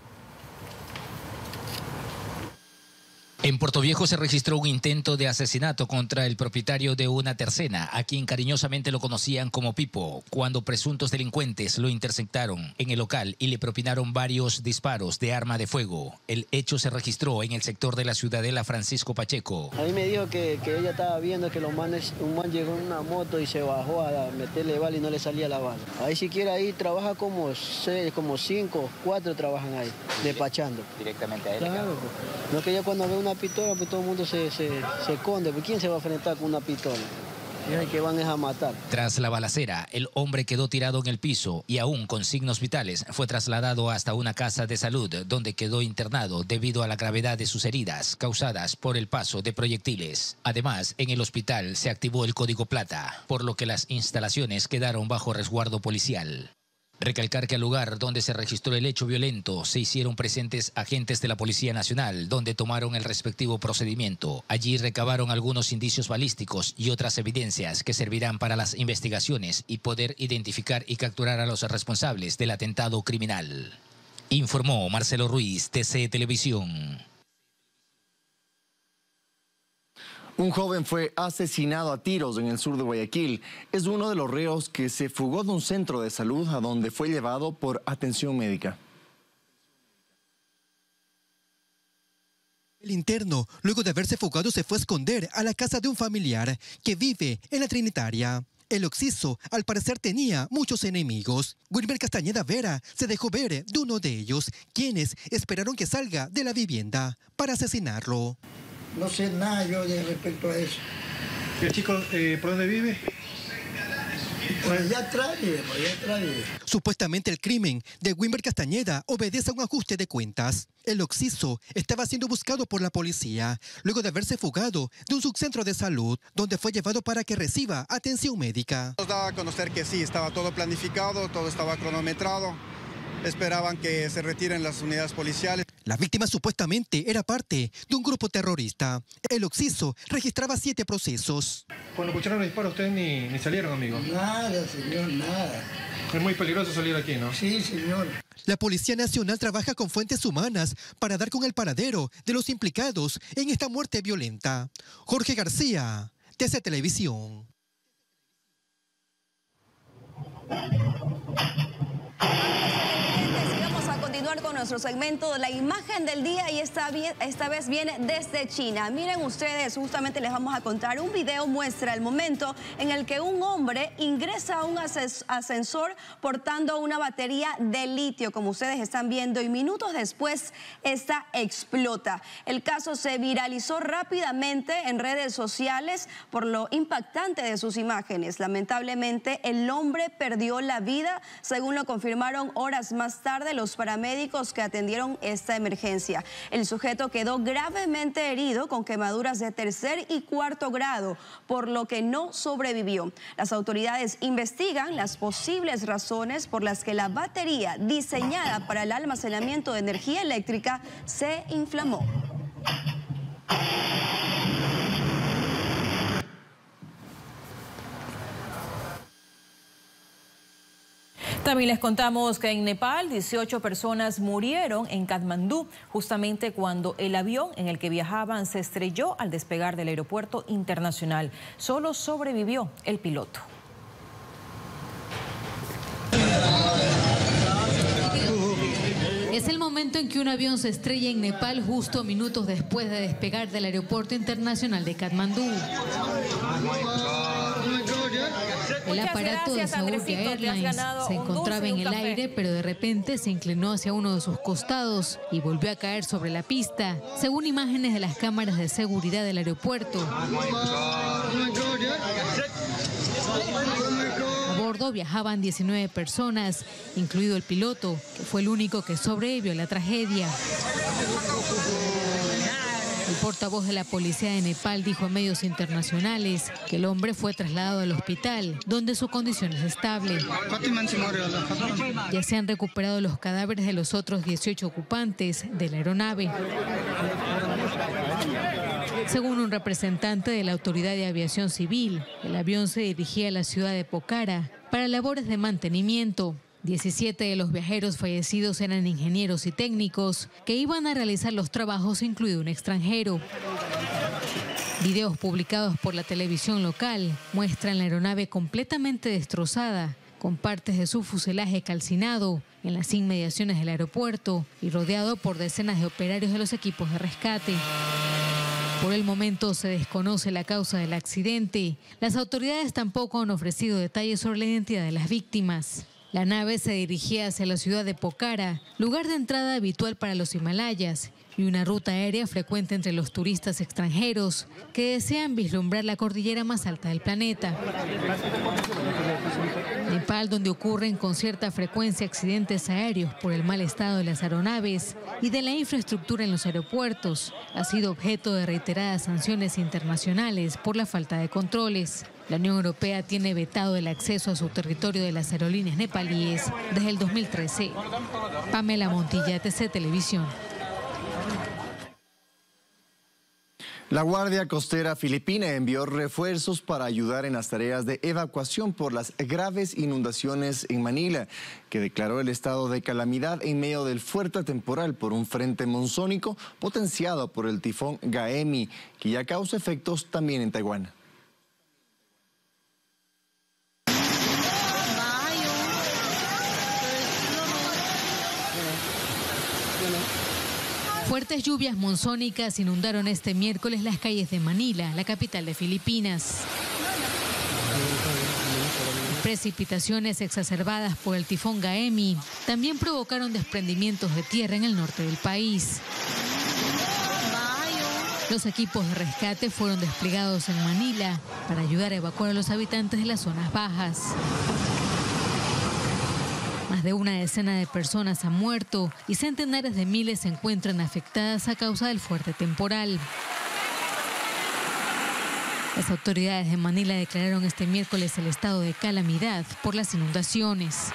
En Puerto Viejo se registró un intento de asesinato contra el propietario de una tercena, a quien cariñosamente lo conocían como Pipo, cuando presuntos delincuentes lo interceptaron en el local y le propinaron varios disparos de arma de fuego. El hecho se registró en el sector de la Ciudadela Francisco Pacheco. A mí me dijo que, que ella estaba viendo que los manes, un man llegó en una moto y se bajó a meterle bala y no le salía la bala. Ahí siquiera ahí trabaja como seis, como cinco, cuatro trabajan ahí, despachando. Directamente a él. Claro, no que ella cuando ve una pistola, pues todo el mundo se, se, se esconde. ¿Por quién se va a enfrentar con una pistola? Y que van es a matar. Tras la balacera, el hombre quedó tirado en el piso y aún con signos vitales fue trasladado hasta una casa de salud donde quedó internado debido a la gravedad de sus heridas causadas por el paso de proyectiles. Además, en el hospital se activó el Código Plata, por lo que las instalaciones quedaron bajo resguardo policial. Recalcar que al lugar donde se registró el hecho violento se hicieron presentes agentes de la Policía Nacional, donde tomaron el respectivo procedimiento. Allí recabaron algunos indicios balísticos y otras evidencias que servirán para las investigaciones y poder identificar y capturar a los responsables del atentado criminal. Informó Marcelo Ruiz, T C Televisión. Un joven fue asesinado a tiros en el sur de Guayaquil. Es uno de los reos que se fugó de un centro de salud a donde fue llevado por atención médica. El interno, luego de haberse fugado, se fue a esconder a la casa de un familiar que vive en la Trinitaria. El occiso, al parecer, tenía muchos enemigos. Wilmer Castañeda Vera se dejó ver de uno de ellos, quienes esperaron que salga de la vivienda para asesinarlo. No sé nada yo de respecto a eso. ¿El chico eh, por dónde vive? Por allá atrás, por allá atrás. Supuestamente el crimen de Wilmer Castañeda obedece a un ajuste de cuentas. El occiso estaba siendo buscado por la policía luego de haberse fugado de un subcentro de salud donde fue llevado para que reciba atención médica. Nos daba a conocer que sí, estaba todo planificado, todo estaba cronometrado. Esperaban que se retiren las unidades policiales. La víctima supuestamente era parte de un grupo terrorista. El occiso registraba siete procesos. Cuando escucharon los disparos, ustedes ni, ni salieron, amigo. Nada, señor, nada. Es muy peligroso salir aquí, ¿no? Sí, señor. La Policía Nacional trabaja con fuentes humanas para dar con el paradero de los implicados en esta muerte violenta. Jorge García, T C Televisión. Con nuestro segmento de la imagen del día y esta, esta vez viene desde China. Miren ustedes, justamente les vamos a contar un video muestra el momento en el que un hombre ingresa a un ascensor portando una batería de litio, como ustedes están viendo, y minutos después esta explota. El caso se viralizó rápidamente en redes sociales por lo impactante de sus imágenes. Lamentablemente, el hombre perdió la vida, según lo confirmaron horas más tarde los paramédicos que atendieron esta emergencia. El sujeto quedó gravemente herido con quemaduras de tercer y cuarto grado, por lo que no sobrevivió. Las autoridades investigan las posibles razones por las que la batería diseñada para el almacenamiento de energía eléctrica se inflamó. También les contamos que en Nepal dieciocho personas murieron en Katmandú justamente cuando el avión en el que viajaban se estrelló al despegar del aeropuerto internacional. Solo sobrevivió el piloto. Es el momento en que un avión se estrella en Nepal justo minutos después de despegar del aeropuerto internacional de Katmandú. El aparato de Saudia Airlines se encontraba en el aire, pero de repente se inclinó hacia uno de sus costados y volvió a caer sobre la pista, según imágenes de las cámaras de seguridad del aeropuerto. A bordo viajaban diecinueve personas, incluido el piloto, que fue el único que sobrevivió a la tragedia. El portavoz de la policía de Nepal dijo a medios internacionales que el hombre fue trasladado al hospital, donde su condición es estable. Ya se han recuperado los cadáveres de los otros dieciocho ocupantes de la aeronave. Según un representante de la Autoridad de Aviación Civil, el avión se dirigía a la ciudad de Pokhara para labores de mantenimiento. diecisiete de los viajeros fallecidos eran ingenieros y técnicos que iban a realizar los trabajos, incluido un extranjero. Videos publicados por la televisión local muestran la aeronave completamente destrozada, con partes de su fuselaje calcinado en las inmediaciones del aeropuerto y rodeado por decenas de operarios de los equipos de rescate. Por el momento se desconoce la causa del accidente. Las autoridades tampoco han ofrecido detalles sobre la identidad de las víctimas. La nave se dirigía hacia la ciudad de Pokhara, lugar de entrada habitual para los Himalayas, y una ruta aérea frecuente entre los turistas extranjeros que desean vislumbrar la cordillera más alta del planeta. Nepal, donde ocurren con cierta frecuencia accidentes aéreos por el mal estado de las aeronaves y de la infraestructura en los aeropuertos, ha sido objeto de reiteradas sanciones internacionales por la falta de controles. La Unión Europea tiene vetado el acceso a su territorio de las aerolíneas nepalíes desde el dos mil trece. Pamela Montilla, T C Televisión. La Guardia Costera Filipina envió refuerzos para ayudar en las tareas de evacuación por las graves inundaciones en Manila, que declaró el estado de calamidad en medio del fuerte temporal por un frente monzónico potenciado por el tifón Gaemi, que ya causa efectos también en Taiwán. Fuertes lluvias monzónicas inundaron este miércoles las calles de Manila, la capital de Filipinas. Precipitaciones exacerbadas por el tifón Gaemi también provocaron desprendimientos de tierra en el norte del país. Los equipos de rescate fueron desplegados en Manila para ayudar a evacuar a los habitantes de las zonas bajas. Más de una decena de personas han muerto y centenares de miles se encuentran afectadas a causa del fuerte temporal. Las autoridades de Manila declararon este miércoles el estado de calamidad por las inundaciones.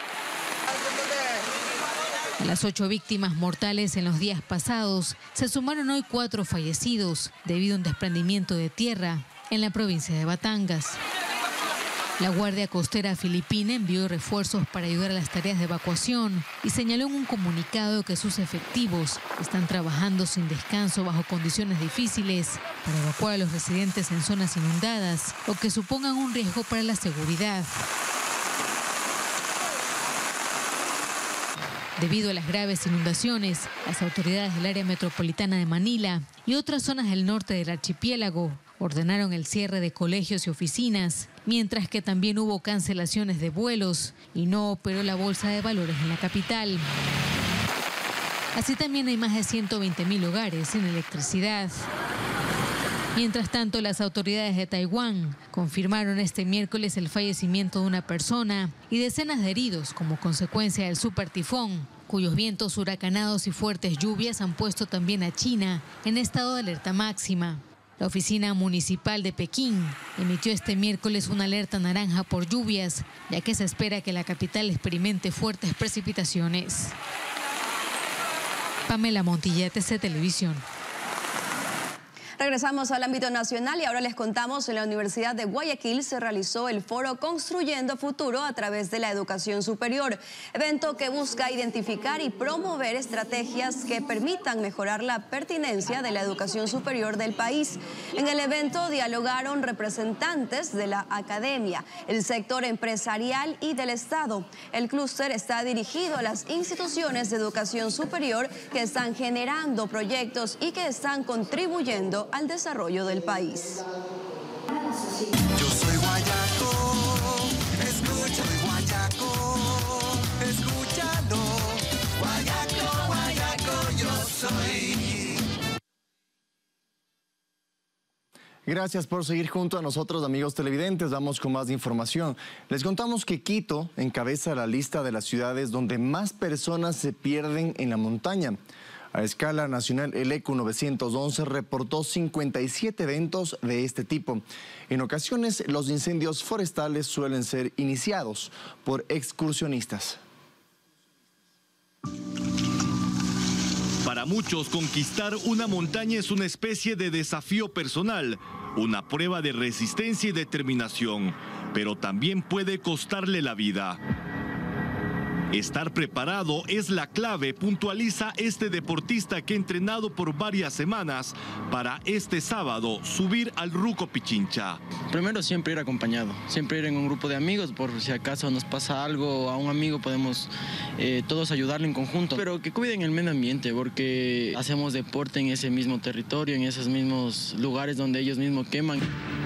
A las ocho víctimas mortales en los días pasados, se sumaron hoy cuatro fallecidos debido a un desprendimiento de tierra en la provincia de Batangas. La Guardia Costera Filipina envió refuerzos para ayudar a las tareas de evacuación y señaló en un comunicado que sus efectivos están trabajando sin descanso bajo condiciones difíciles para evacuar a los residentes en zonas inundadas o que supongan un riesgo para la seguridad. Debido a las graves inundaciones, las autoridades del área metropolitana de Manila y otras zonas del norte del archipiélago ordenaron el cierre de colegios y oficinas, mientras que también hubo cancelaciones de vuelos y no operó la bolsa de valores en la capital. Así también hay más de ciento veinte mil hogares sin electricidad. Mientras tanto, las autoridades de Taiwán confirmaron este miércoles el fallecimiento de una persona y decenas de heridos como consecuencia del supertifón, cuyos vientos huracanados y fuertes lluvias han puesto también a China en estado de alerta máxima. La Oficina Municipal de Pekín emitió este miércoles una alerta naranja por lluvias, ya que se espera que la capital experimente fuertes precipitaciones. Pamela Montilla, T C Televisión. Regresamos al ámbito nacional y ahora les contamos, en la Universidad de Guayaquil se realizó el foro Construyendo Futuro a través de la educación superior, evento que busca identificar y promover estrategias que permitan mejorar la pertinencia de la educación superior del país. En el evento dialogaron representantes de la academia, el sector empresarial y del Estado. El clúster está dirigido a las instituciones de educación superior que están generando proyectos y que están contribuyendo al desarrollo del país. Yo soy guayaco, escucha guayaco, escúchalo, guayaco, guayaco, yo soy. Gracias por seguir junto a nosotros, amigos televidentes. Vamos con más información. Les contamos que Quito encabeza la lista de las ciudades donde más personas se pierden en la montaña. A escala nacional, el ECU novecientos once reportó cincuenta y siete eventos de este tipo. En ocasiones, los incendios forestales suelen ser iniciados por excursionistas. Para muchos, conquistar una montaña es una especie de desafío personal, una prueba de resistencia y determinación, pero también puede costarle la vida. Estar preparado es la clave, puntualiza este deportista que ha entrenado por varias semanas para este sábado subir al Ruco Pichincha. Primero, siempre ir acompañado, siempre ir en un grupo de amigos, por si acaso nos pasa algo a un amigo podemos eh, todos ayudarle en conjunto, pero que cuiden el medio ambiente porque hacemos deporte en ese mismo territorio, en esos mismos lugares donde ellos mismos queman.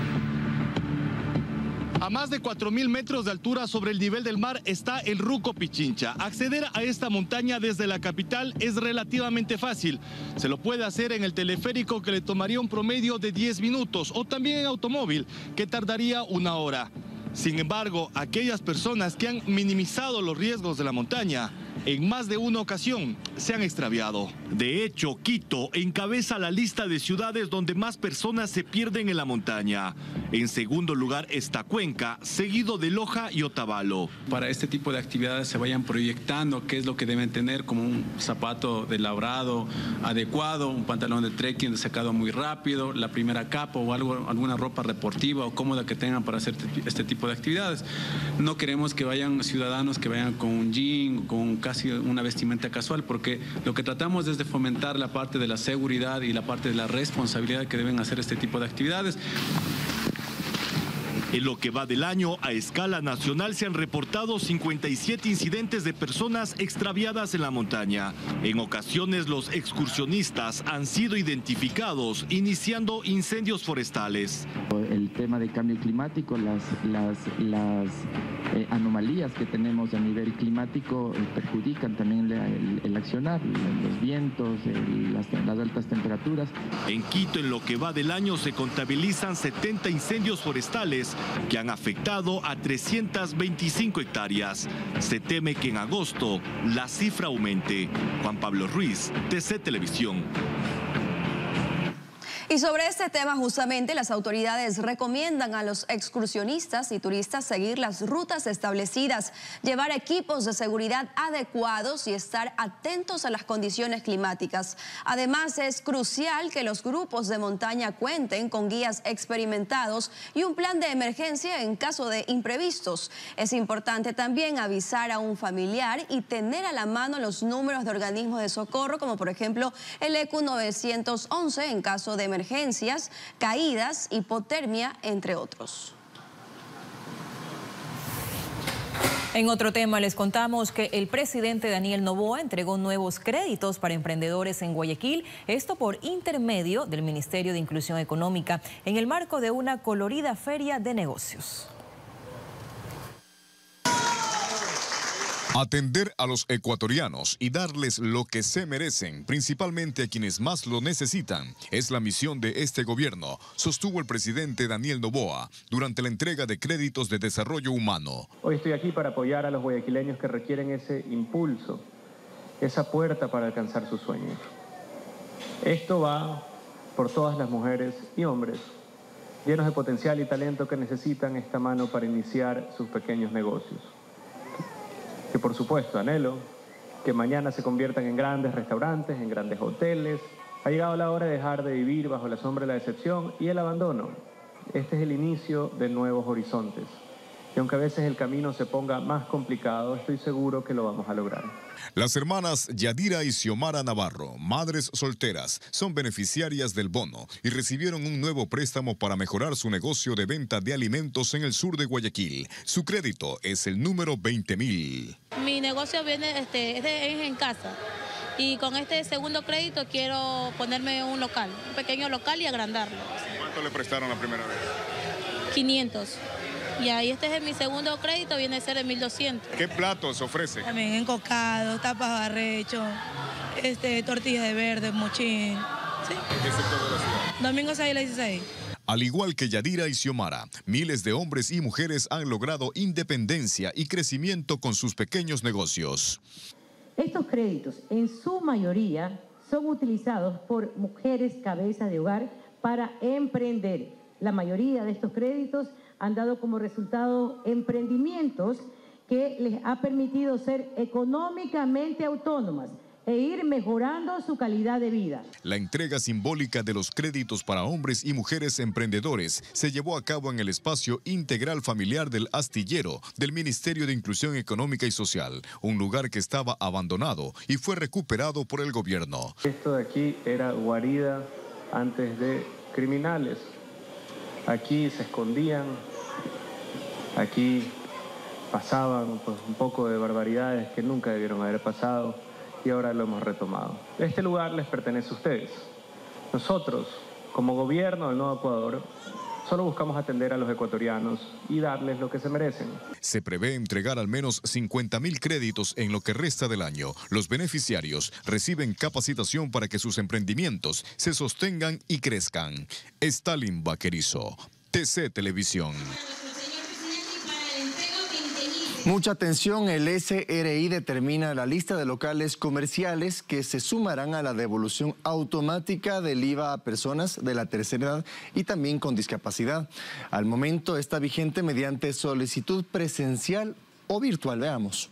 A más de cuatro mil metros de altura sobre el nivel del mar está el Ruco Pichincha. Acceder a esta montaña desde la capital es relativamente fácil. Se lo puede hacer en el teleférico, que le tomaría un promedio de diez minutos, o también en automóvil, que tardaría una hora. Sin embargo, aquellas personas que han minimizado los riesgos de la montaña, en más de una ocasión se han extraviado. De hecho, Quito encabeza la lista de ciudades donde más personas se pierden en la montaña. En segundo lugar está Cuenca, seguido de Loja y Otavalo. Para este tipo de actividades se vayan proyectando qué es lo que deben tener, como un zapato de labrado adecuado, un pantalón de trekking de secado muy rápido, la primera capa o algo, alguna ropa deportiva o cómoda que tengan para hacer este tipo de actividades. No queremos que vayan ciudadanos que vayan con un jean, con casi una vestimenta casual, porque lo que tratamos es de fomentar la parte de la seguridad y la parte de la responsabilidad que deben hacer este tipo de actividades. En lo que va del año, a escala nacional se han reportado cincuenta y siete incidentes de personas extraviadas en la montaña. En ocasiones, los excursionistas han sido identificados iniciando incendios forestales. El tema del cambio climático, las, las, las eh, anomalías que tenemos a nivel climático eh, perjudican también la, el, el accionar, los vientos, el, las, las altas temperaturas. En Quito, en lo que va del año, se contabilizan setenta incendios forestales que han afectado a trescientas veinticinco hectáreas. Se teme que en agosto la cifra aumente. Juan Pablo Ruiz, T C Televisión. Y sobre este tema, justamente, las autoridades recomiendan a los excursionistas y turistas seguir las rutas establecidas, llevar equipos de seguridad adecuados y estar atentos a las condiciones climáticas. Además, es crucial que los grupos de montaña cuenten con guías experimentados y un plan de emergencia en caso de imprevistos. Es importante también avisar a un familiar y tener a la mano los números de organismos de socorro, como por ejemplo el E Q novecientos once en caso de emergencia. emergencias, caídas, hipotermia, entre otros. En otro tema les contamos que el presidente Daniel Noboa entregó nuevos créditos para emprendedores en Guayaquil, esto por intermedio del Ministerio de Inclusión Económica, en el marco de una colorida feria de negocios. Atender a los ecuatorianos y darles lo que se merecen, principalmente a quienes más lo necesitan, es la misión de este gobierno, sostuvo el presidente Daniel Noboa durante la entrega de créditos de desarrollo humano. Hoy estoy aquí para apoyar a los guayaquileños que requieren ese impulso, esa puerta para alcanzar sus sueños. Esto va por todas las mujeres y hombres llenos de potencial y talento que necesitan esta mano para iniciar sus pequeños negocios. Que por supuesto anhelo que mañana se conviertan en grandes restaurantes, en grandes hoteles. Ha llegado la hora de dejar de vivir bajo la sombra de la decepción y el abandono. Este es el inicio de nuevos horizontes. Y aunque a veces el camino se ponga más complicado, estoy seguro que lo vamos a lograr. Las hermanas Yadira y Xiomara Navarro, madres solteras, son beneficiarias del bono y recibieron un nuevo préstamo para mejorar su negocio de venta de alimentos en el sur de Guayaquil. Su crédito es el número veinte mil. Mi negocio viene, este, es, de, es en casa. Y con este segundo crédito quiero ponerme un local, un pequeño local y agrandarlo. ¿Cuánto le prestaron la primera vez? quinientos. Y ahí este es mi segundo crédito, viene a ser de mil doscientos. ¿Qué platos ofrece? También encocado, tapas barrecho, este, tortillas de verde, mochín. ¿Sí? ¿En qué sector de la ciudad? Domingo seis a las dieciséis. Al igual que Yadira y Xiomara, miles de hombres y mujeres han logrado independencia y crecimiento con sus pequeños negocios. Estos créditos, en su mayoría, son utilizados por mujeres cabezas de hogar para emprender. La mayoría de estos créditos han dado como resultado emprendimientos que les ha permitido ser económicamente autónomas e ir mejorando su calidad de vida. La entrega simbólica de los créditos para hombres y mujeres emprendedores se llevó a cabo en el espacio integral familiar del Astillero del Ministerio de Inclusión Económica y Social, un lugar que estaba abandonado y fue recuperado por el gobierno. Esto de aquí era guarida antes de criminales. Aquí se escondían, aquí pasaban pues, un poco de barbaridades que nunca debieron haber pasado y ahora lo hemos retomado. Este lugar les pertenece a ustedes. Nosotros, como gobierno del Nuevo Ecuador, solo buscamos atender a los ecuatorianos y darles lo que se merecen. Se prevé entregar al menos cincuenta mil créditos en lo que resta del año. Los beneficiarios reciben capacitación para que sus emprendimientos se sostengan y crezcan. Stalin Vaquerizo, T C Televisión. Mucha atención, el S R I determina la lista de locales comerciales que se sumarán a la devolución automática del I V A a personas de la tercera edad y también con discapacidad. Al momento está vigente mediante solicitud presencial o virtual. Veamos.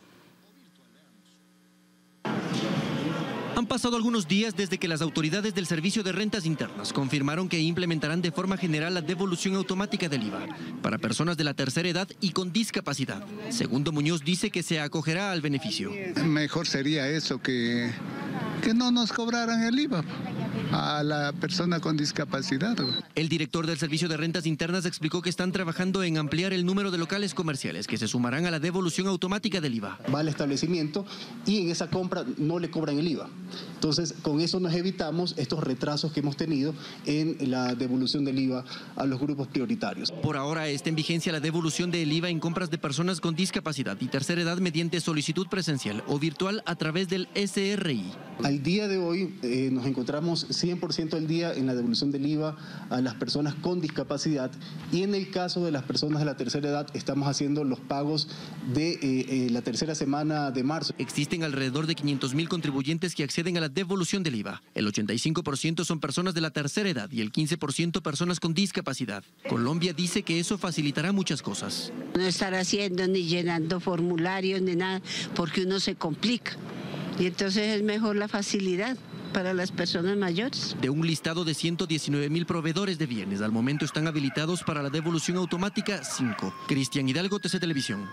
Han pasado algunos días desde que las autoridades del Servicio de Rentas Internas confirmaron que implementarán de forma general la devolución automática del I V A para personas de la tercera edad y con discapacidad. Segundo Muñoz dice que se acogerá al beneficio. Mejor sería eso, que, que no nos cobraran el I V A a la persona con discapacidad. El director del Servicio de Rentas Internas explicó que están trabajando en ampliar el número de locales comerciales que se sumarán a la devolución automática del I V A. Va al establecimiento y en esa compra no le cobran el I V A. Entonces, con eso nos evitamos estos retrasos que hemos tenido en la devolución del I V A a los grupos prioritarios. Por ahora está en vigencia la devolución del I V A en compras de personas con discapacidad y tercera edad mediante solicitud presencial o virtual a través del S R I. Al día de hoy eh, nos encontramos cien por ciento al día en la devolución del I V A a las personas con discapacidad, y en el caso de las personas de la tercera edad estamos haciendo los pagos de eh, eh, la tercera semana de marzo. Existen alrededor de quinientos mil contribuyentes que acceden a la devolución del I V A. El ochenta y cinco por ciento son personas de la tercera edad y el quince por ciento personas con discapacidad. Colombia dice que eso facilitará muchas cosas. No estar haciendo ni llenando formularios ni nada, porque uno se complica. Y entonces es mejor la facilidad para las personas mayores. De un listado de ciento diecinueve mil proveedores de bienes, al momento están habilitados para la devolución automática cinco. Cristian Hidalgo, T C Televisión.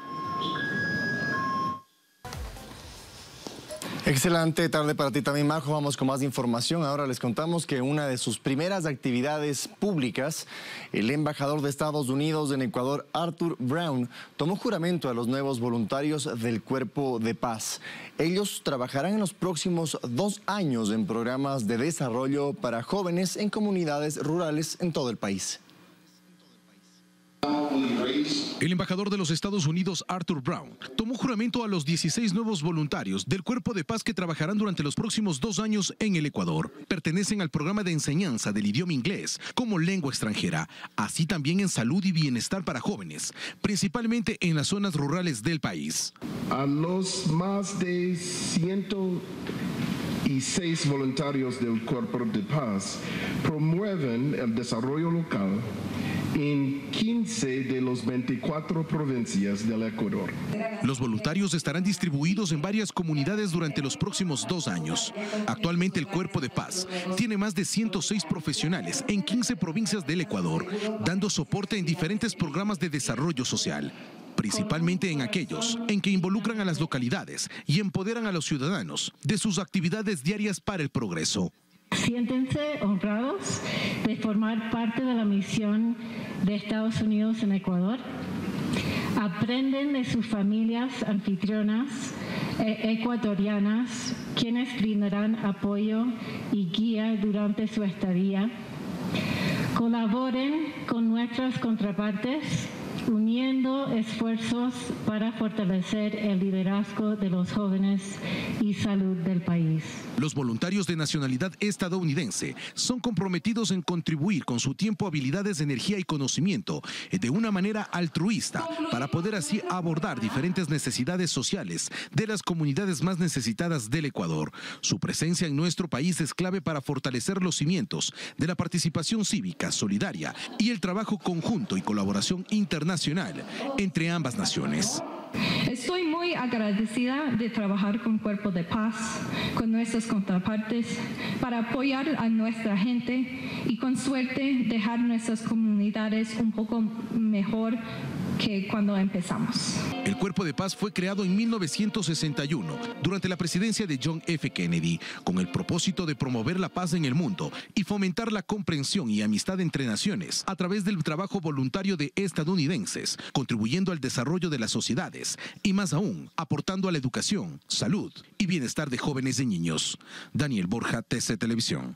Excelente tarde para ti también, Majo. Vamos con más información. Ahora les contamos que una de sus primeras actividades públicas, el embajador de Estados Unidos en Ecuador, Arthur Brown, tomó juramento a los nuevos voluntarios del Cuerpo de Paz. Ellos trabajarán en los próximos dos años en programas de desarrollo para jóvenes en comunidades rurales en todo el país. El embajador de los Estados Unidos, Arthur Brown, tomó juramento a los dieciséis nuevos voluntarios del Cuerpo de Paz que trabajarán durante los próximos dos años en el Ecuador. Pertenecen al programa de enseñanza del idioma inglés como lengua extranjera, así también en salud y bienestar para jóvenes, principalmente en las zonas rurales del país. A los más de ciento y seis voluntarios del Cuerpo de Paz promueven el desarrollo local en quince de las veinticuatro provincias del Ecuador. Los voluntarios estarán distribuidos en varias comunidades durante los próximos dos años. Actualmente el Cuerpo de Paz tiene más de ciento seis profesionales en quince provincias del Ecuador, dando soporte en diferentes programas de desarrollo social, principalmente en aquellos en que involucran a las localidades y empoderan a los ciudadanos de sus actividades diarias para el progreso. Siéntense honrados de formar parte de la misión de Estados Unidos en Ecuador. Aprenden de sus familias anfitrionas eh, ecuatorianas, quienes brindarán apoyo y guía durante su estadía. Colaboren con nuestras contrapartes, uniendo esfuerzos para fortalecer el liderazgo de los jóvenes y salud del país. Los voluntarios de nacionalidad estadounidense son comprometidos en contribuir con su tiempo, habilidades, energía y conocimiento de una manera altruista para poder así abordar diferentes necesidades sociales de las comunidades más necesitadas del Ecuador. Su presencia en nuestro país es clave para fortalecer los cimientos de la participación cívica, solidaria y el trabajo conjunto y colaboración internacional entre ambas naciones. Estoy muy agradecida de trabajar con Cuerpo de Paz, con nuestras contrapartes, para apoyar a nuestra gente y con suerte dejar nuestras comunidades un poco mejor que cuando empezamos. El Cuerpo de Paz fue creado en mil novecientos sesenta y uno durante la presidencia de John F. Kennedy con el propósito de promover la paz en el mundo y fomentar la comprensión y amistad entre naciones a través del trabajo voluntario de estadounidenses, contribuyendo al desarrollo de las sociedades y más aún aportando a la educación, salud y bienestar de jóvenes y niños. Daniel Borja, T C Televisión.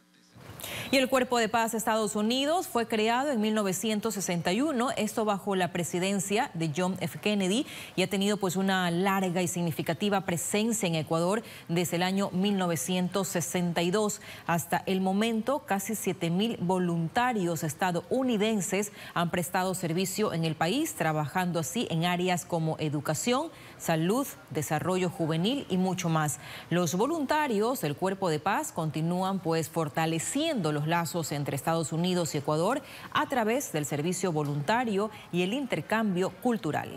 Y el Cuerpo de Paz de Estados Unidos fue creado en mil novecientos sesenta y uno, esto bajo la presidencia de John F. Kennedy, y ha tenido pues una larga y significativa presencia en Ecuador desde el año mil novecientos sesenta y dos. Hasta el momento, casi siete mil voluntarios estadounidenses han prestado servicio en el país, trabajando así en áreas como educación, salud, desarrollo juvenil y mucho más. Los voluntarios del Cuerpo de Paz continúan pues fortaleciendo los lazos entre Estados Unidos y Ecuador a través del servicio voluntario y el intercambio cultural.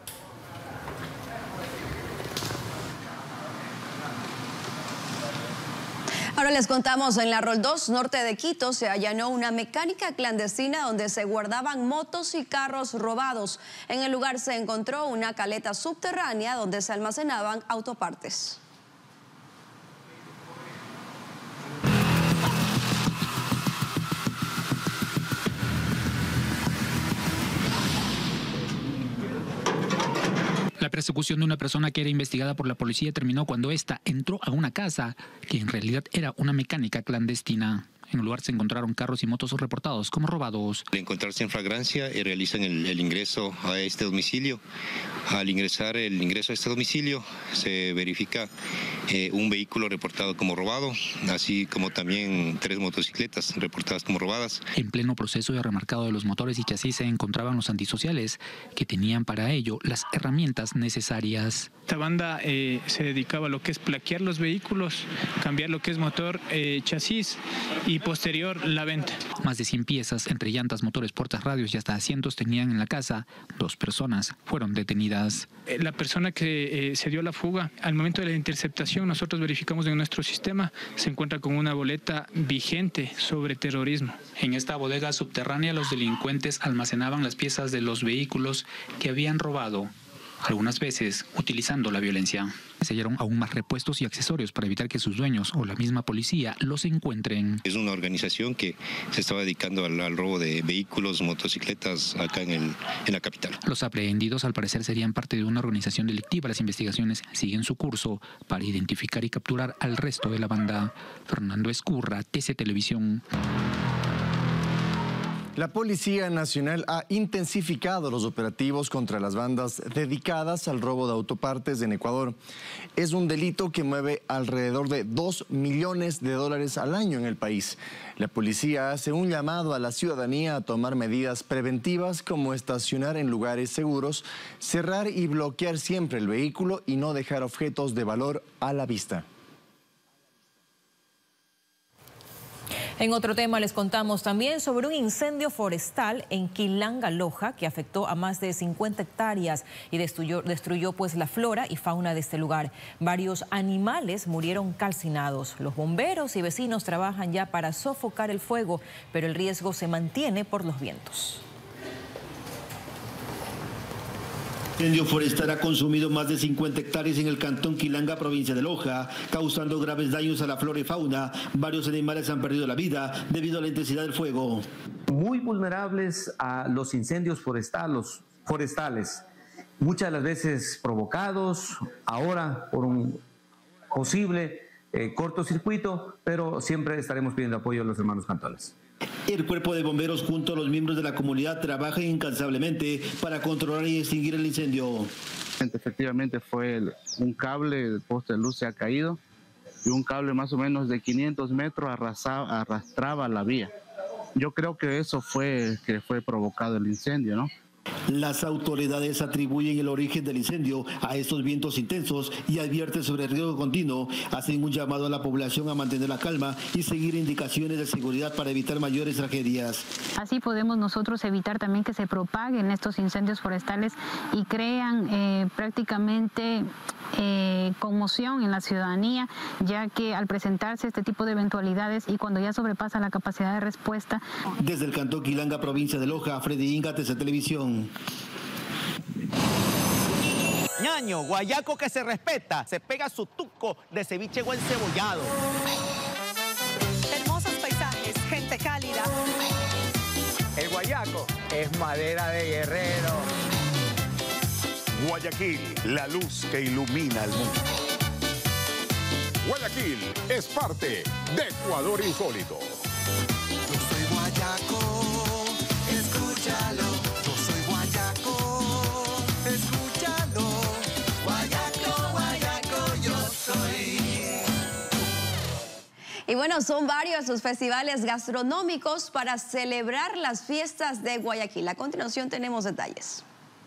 Ahora les contamos, en la Roldós, norte de Quito, se allanó una mecánica clandestina donde se guardaban motos y carros robados. En el lugar se encontró una caleta subterránea donde se almacenaban autopartes. La persecución de una persona que era investigada por la policía terminó cuando ésta entró a una casa que en realidad era una mecánica clandestina. En el lugar se encontraron carros y motos reportados como robados. Al encontrarse en flagrancia, eh, realizan el, el ingreso a este domicilio. Al ingresar el ingreso a este domicilio, se verifica eh, un vehículo reportado como robado, así como también tres motocicletas reportadas como robadas. En pleno proceso de remarcado de los motores y chasis se encontraban los antisociales, que tenían para ello las herramientas necesarias. Esta banda eh, se dedicaba a lo que es plaquear los vehículos, cambiar lo que es motor, eh, chasis y posterior la venta. Más de cien piezas, entre llantas, motores, puertas, radios y hasta asientos tenían en la casa. Dos personas fueron detenidas. La persona que eh, se dio la fuga, al momento de la interceptación, nosotros verificamos en nuestro sistema, se encuentra con una boleta vigente sobre terrorismo. En esta bodega subterránea los delincuentes almacenaban las piezas de los vehículos que habían robado, algunas veces utilizando la violencia. Se hallaron aún más repuestos y accesorios para evitar que sus dueños o la misma policía los encuentren. Es una organización que se estaba dedicando al, al robo de vehículos, motocicletas acá en, el, en la capital. Los aprehendidos al parecer serían parte de una organización delictiva. Las investigaciones siguen su curso para identificar y capturar al resto de la banda. Fernando Escurra, T C Televisión. La Policía Nacional ha intensificado los operativos contra las bandas dedicadas al robo de autopartes en Ecuador. Es un delito que mueve alrededor de dos millones de dólares al año en el país. La policía hace un llamado a la ciudadanía a tomar medidas preventivas como estacionar en lugares seguros, cerrar y bloquear siempre el vehículo y no dejar objetos de valor a la vista. En otro tema les contamos también sobre un incendio forestal en Quilanga, Loja, que afectó a más de cincuenta hectáreas y destruyó, destruyó pues la flora y fauna de este lugar. Varios animales murieron calcinados. Los bomberos y vecinos trabajan ya para sofocar el fuego, pero el riesgo se mantiene por los vientos. El incendio forestal ha consumido más de cincuenta hectáreas en el cantón Quilanga, provincia de Loja, causando graves daños a la flora y fauna. Varios animales han perdido la vida debido a la intensidad del fuego. Muy vulnerables a los incendios forestales, forestales, muchas de las veces provocados, ahora por un posible eh, cortocircuito, pero siempre estaremos pidiendo apoyo a los hermanos cantones. El cuerpo de bomberos junto a los miembros de la comunidad trabajan incansablemente para controlar y extinguir el incendio. Efectivamente fue el, un cable, el poste de luz se ha caído y un cable más o menos de quinientos metros arrasaba, arrastraba la vía. Yo creo que eso fue que fue provocado el incendio, ¿no? Las autoridades atribuyen el origen del incendio a estos vientos intensos y advierten sobre el riesgo continuo. Hacen un llamado a la población a mantener la calma y seguir indicaciones de seguridad para evitar mayores tragedias. Así podemos nosotros evitar también que se propaguen estos incendios forestales y crean eh, prácticamente eh, conmoción en la ciudadanía, ya que al presentarse este tipo de eventualidades y cuando ya sobrepasa la capacidad de respuesta. Desde el cantón Quilanga, provincia de Loja, Freddy Inga, T C Televisión. Ñaño, guayaco que se respeta, se pega su tuco de ceviche o encebollado. Hermosos paisajes, gente cálida. El guayaco es madera de guerrero. Guayaquil, la luz que ilumina el mundo. Guayaquil es parte de Ecuador Insólito. Yo soy guayaco, escúchalo. Yo soy guayaco, escúchalo. Guayaco, guayaco, yo soy. Y bueno, son varios los festivales gastronómicos para celebrar las fiestas de Guayaquil. A continuación tenemos detalles.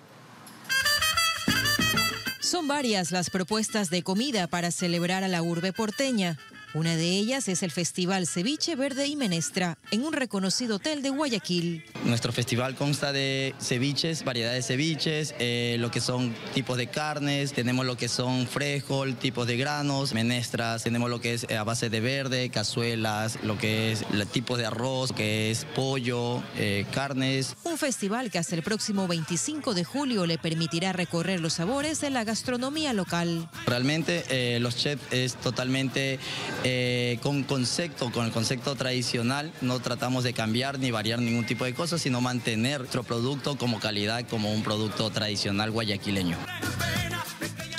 Son varias las propuestas de comida para celebrar a la urbe porteña. Una de ellas es el Festival Ceviche Verde y Menestra, en un reconocido hotel de Guayaquil. Nuestro festival consta de ceviches, variedades de ceviches, eh, lo que son tipos de carnes, tenemos lo que son frijol, tipos de granos, menestras, tenemos lo que es a base de verde, cazuelas, lo que es el tipo de arroz, que es pollo, eh, carnes. Un festival que hasta el próximo veinticinco de julio le permitirá recorrer los sabores de la gastronomía local. Realmente eh, los chefs es totalmente... Eh, con concepto, con el concepto tradicional, no tratamos de cambiar ni variar ningún tipo de cosas, sino mantener nuestro producto como calidad, como un producto tradicional guayaquileño.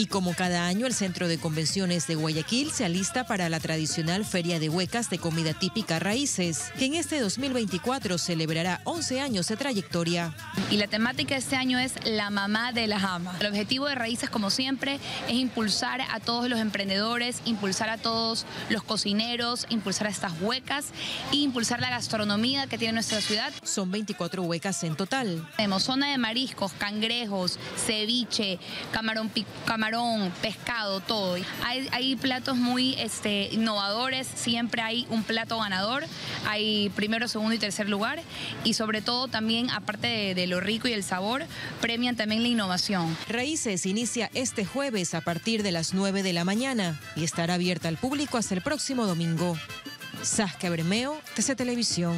Y como cada año, el Centro de Convenciones de Guayaquil se alista para la tradicional Feria de Huecas de comida típica Raíces, que en este dos mil veinticuatro celebrará once años de trayectoria. Y la temática de este año es la mamá de las amas. El objetivo de Raíces, como siempre, es impulsar a todos los emprendedores, impulsar a todos los cocineros, impulsar a estas huecas e impulsar la gastronomía que tiene nuestra ciudad. Son veinticuatro huecas en total. Tenemos zona de mariscos, cangrejos, ceviche, camarón, camarón pescado, todo. Hay, hay platos muy este, innovadores, siempre hay un plato ganador, hay primero, segundo y tercer lugar, y sobre todo también, aparte de, de lo rico y el sabor, premian también la innovación. Raíces inicia este jueves a partir de las nueve de la mañana y estará abierta al público hasta el próximo domingo. Saskia Bermeo, T C Televisión.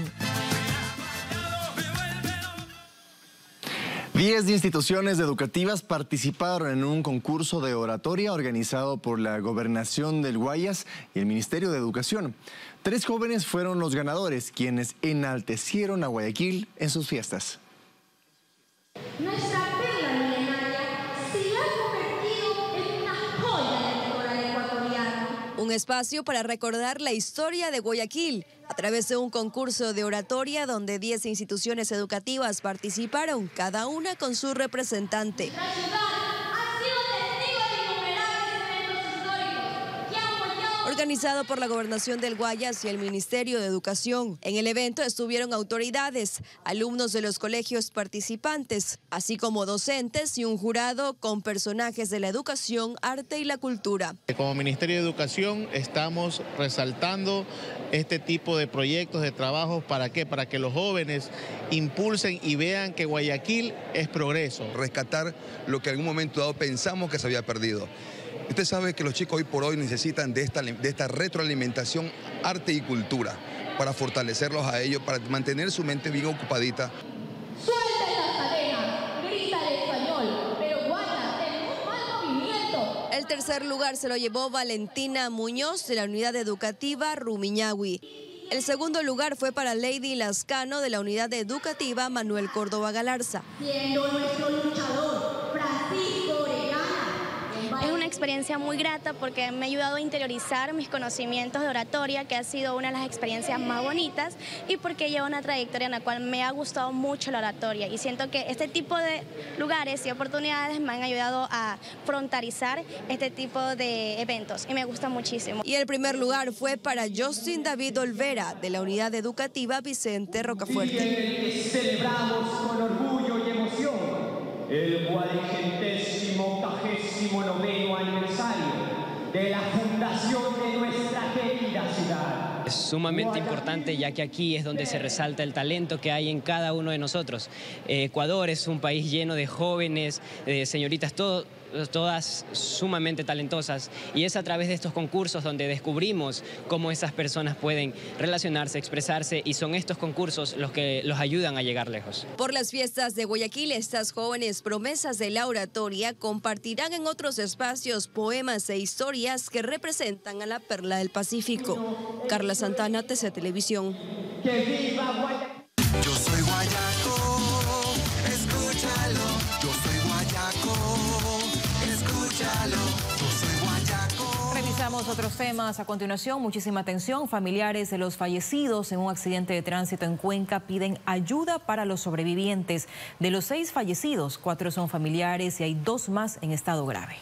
Diez instituciones educativas participaron en un concurso de oratoria organizado por la Gobernación del Guayas y el Ministerio de Educación. Tres jóvenes fueron los ganadores, quienes enaltecieron a Guayaquil en sus fiestas. Nuestra perla milenaria se ha convertido en una joya del litoral ecuatoriano. Un espacio para recordar la historia de Guayaquil a través de un concurso de oratoria donde diez instituciones educativas participaron, cada una con su representante. La ciudad ha sido testigo de innumerables eventos históricos que han moldeado... Organizado por la Gobernación del Guayas y el Ministerio de Educación. En el evento estuvieron autoridades, alumnos de los colegios participantes, así como docentes y un jurado con personajes de la educación, arte y la cultura. Como Ministerio de Educación estamos resaltando este tipo de proyectos, de trabajos, ¿para qué? Para que los jóvenes impulsen y vean que Guayaquil es progreso. Rescatar lo que en algún momento dado pensamos que se había perdido. Usted sabe que los chicos hoy por hoy necesitan de esta, de esta retroalimentación, arte y cultura, para fortalecerlos a ellos, para mantener su mente bien ocupadita. ¡Suelten las cadenas! ¡Grita el español! Pero Guayas, tenemos mal movimiento. El tercer lugar se lo llevó Valentina Muñoz de la unidad educativa Rumiñahui. El segundo lugar fue para Lady Lascano de la unidad educativa Manuel Córdoba Galarza. Siendo nuestro luchador, Francisco Orellana. Es una experiencia muy grata porque me ha ayudado a interiorizar mis conocimientos de oratoria, que ha sido una de las experiencias más bonitas, y porque llevo una trayectoria en la cual me ha gustado mucho la oratoria y siento que este tipo de lugares y oportunidades me han ayudado a frontarizar este tipo de eventos y me gusta muchísimo. Y el primer lugar fue para Justin David Olvera de la unidad educativa Vicente Rocafuerte. Y en el que celebramos con orgullo y emoción el cuadragésimo octagésimo noveno aniversario de la fundación de nuestra querida ciudad. Es sumamente importante, ya que aquí es donde se resalta el talento que hay en cada uno de nosotros. Eh, Ecuador es un país lleno de jóvenes, de señoritas, todo, todas sumamente talentosas, y es a través de estos concursos donde descubrimos cómo esas personas pueden relacionarse, expresarse, y son estos concursos los que los ayudan a llegar lejos. Por las fiestas de Guayaquil, estas jóvenes promesas de la oratoria compartirán en otros espacios poemas e historias que representan a la perla del Pacífico. Carla Santana, T C Televisión. ¡Que viva Guayaquil! Yo soy guayaco, escúchalo. Yo soy guayaco, escúchalo. Yo soy guayaco. Revisamos otros temas a continuación. Muchísima atención. Familiares de los fallecidos en un accidente de tránsito en Cuenca piden ayuda para los sobrevivientes. De los seis fallecidos, cuatro son familiares y hay dos más en estado grave.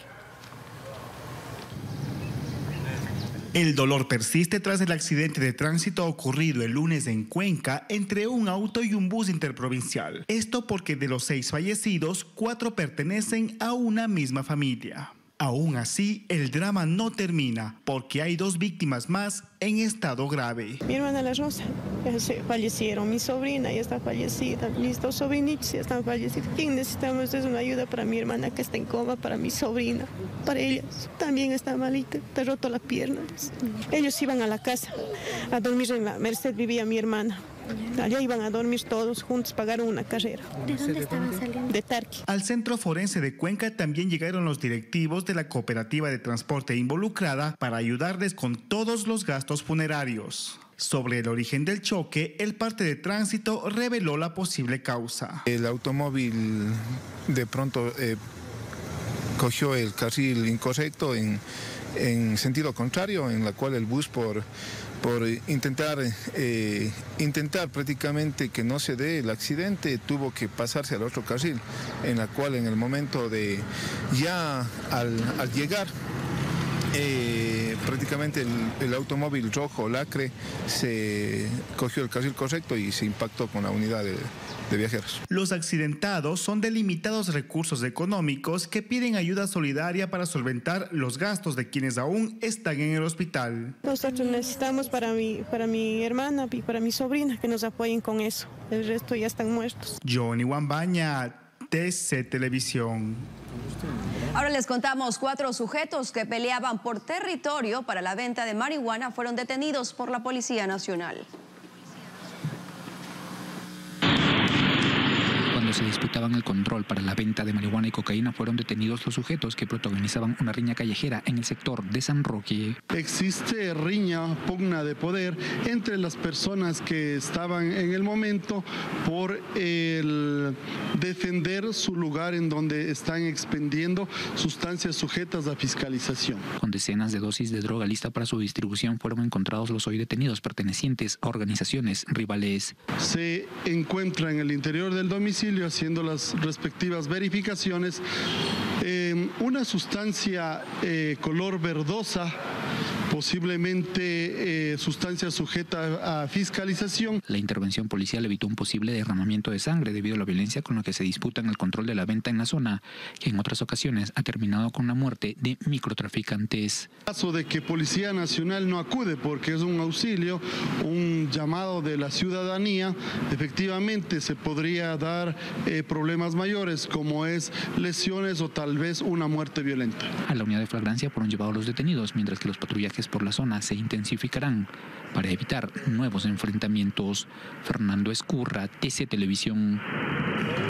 El dolor persiste tras el accidente de tránsito ocurrido el lunes en Cuenca entre un auto y un bus interprovincial. Esto porque de los seis fallecidos, cuatro pertenecen a una misma familia. Aún así, el drama no termina porque hay dos víctimas más en estado grave. Mi hermana La Rosa, fallecieron, mi sobrina ya está fallecida, mis dos sobrinitos ya están fallecidos. ¿Quién necesitamos es una ayuda para mi hermana que está en coma, para mi sobrina, para ellas? También está malita, te ha roto la pierna. Ellos iban a la casa a dormir en la Merced, vivía mi hermana. Allá iban a dormir todos juntos, pagaron una carrera. ¿De dónde estaban saliendo? De Tarqui. Al centro forense de Cuenca también llegaron los directivos de la cooperativa de transporte involucrada para ayudarles con todos los gastos funerarios. Sobre el origen del choque, el parte de tránsito reveló la posible causa. El automóvil de pronto eh, cogió el carril incorrecto en, en sentido contrario, en la cual el bus por, por intentar, eh, intentar prácticamente que no se dé el accidente tuvo que pasarse al otro carril, en la cual en el momento de ya al, al llegar Eh, prácticamente el, el automóvil rojo lacre se cogió el carril correcto y se impactó con la unidad de, de viajeros. Los accidentados son de limitados recursos económicos que piden ayuda solidaria para solventar los gastos de quienes aún están en el hospital. Nosotros necesitamos para mi, para mi hermana y para mi sobrina que nos apoyen con eso. El resto ya están muertos. Johnny Wambaña, T C Televisión. Ahora les contamos, cuatro sujetos que peleaban por territorio para la venta de marihuana fueron detenidos por la Policía Nacional. Cuando se disputaban el control para la venta de marihuana y cocaína, fueron detenidos los sujetos que protagonizaban una riña callejera en el sector de San Roque. Existe riña, pugna de poder entre las personas que estaban en el momento por el defender su lugar en donde están expendiendo sustancias sujetas a fiscalización. Con decenas de dosis de droga lista para su distribución, fueron encontrados los hoy detenidos pertenecientes a organizaciones rivales. Se encuentra en el interior del domicilio haciendo las respectivas verificaciones eh, una sustancia eh, color verdosa, posiblemente eh, sustancia sujeta a fiscalización. La intervención policial evitó un posible derramamiento de sangre debido a la violencia con la que se disputan el control de la venta en la zona, que en otras ocasiones ha terminado con la muerte de microtraficantes. En caso de que Policía Nacional no acude porque es un auxilio, un llamado de la ciudadanía, efectivamente se podría dar eh, problemas mayores como es lesiones o tal vez una muerte violenta. A la unidad de flagrancia fueron llevados los detenidos, mientras que los patrullajes por la zona se intensificarán para evitar nuevos enfrentamientos. Fernando Escurra, T C Televisión.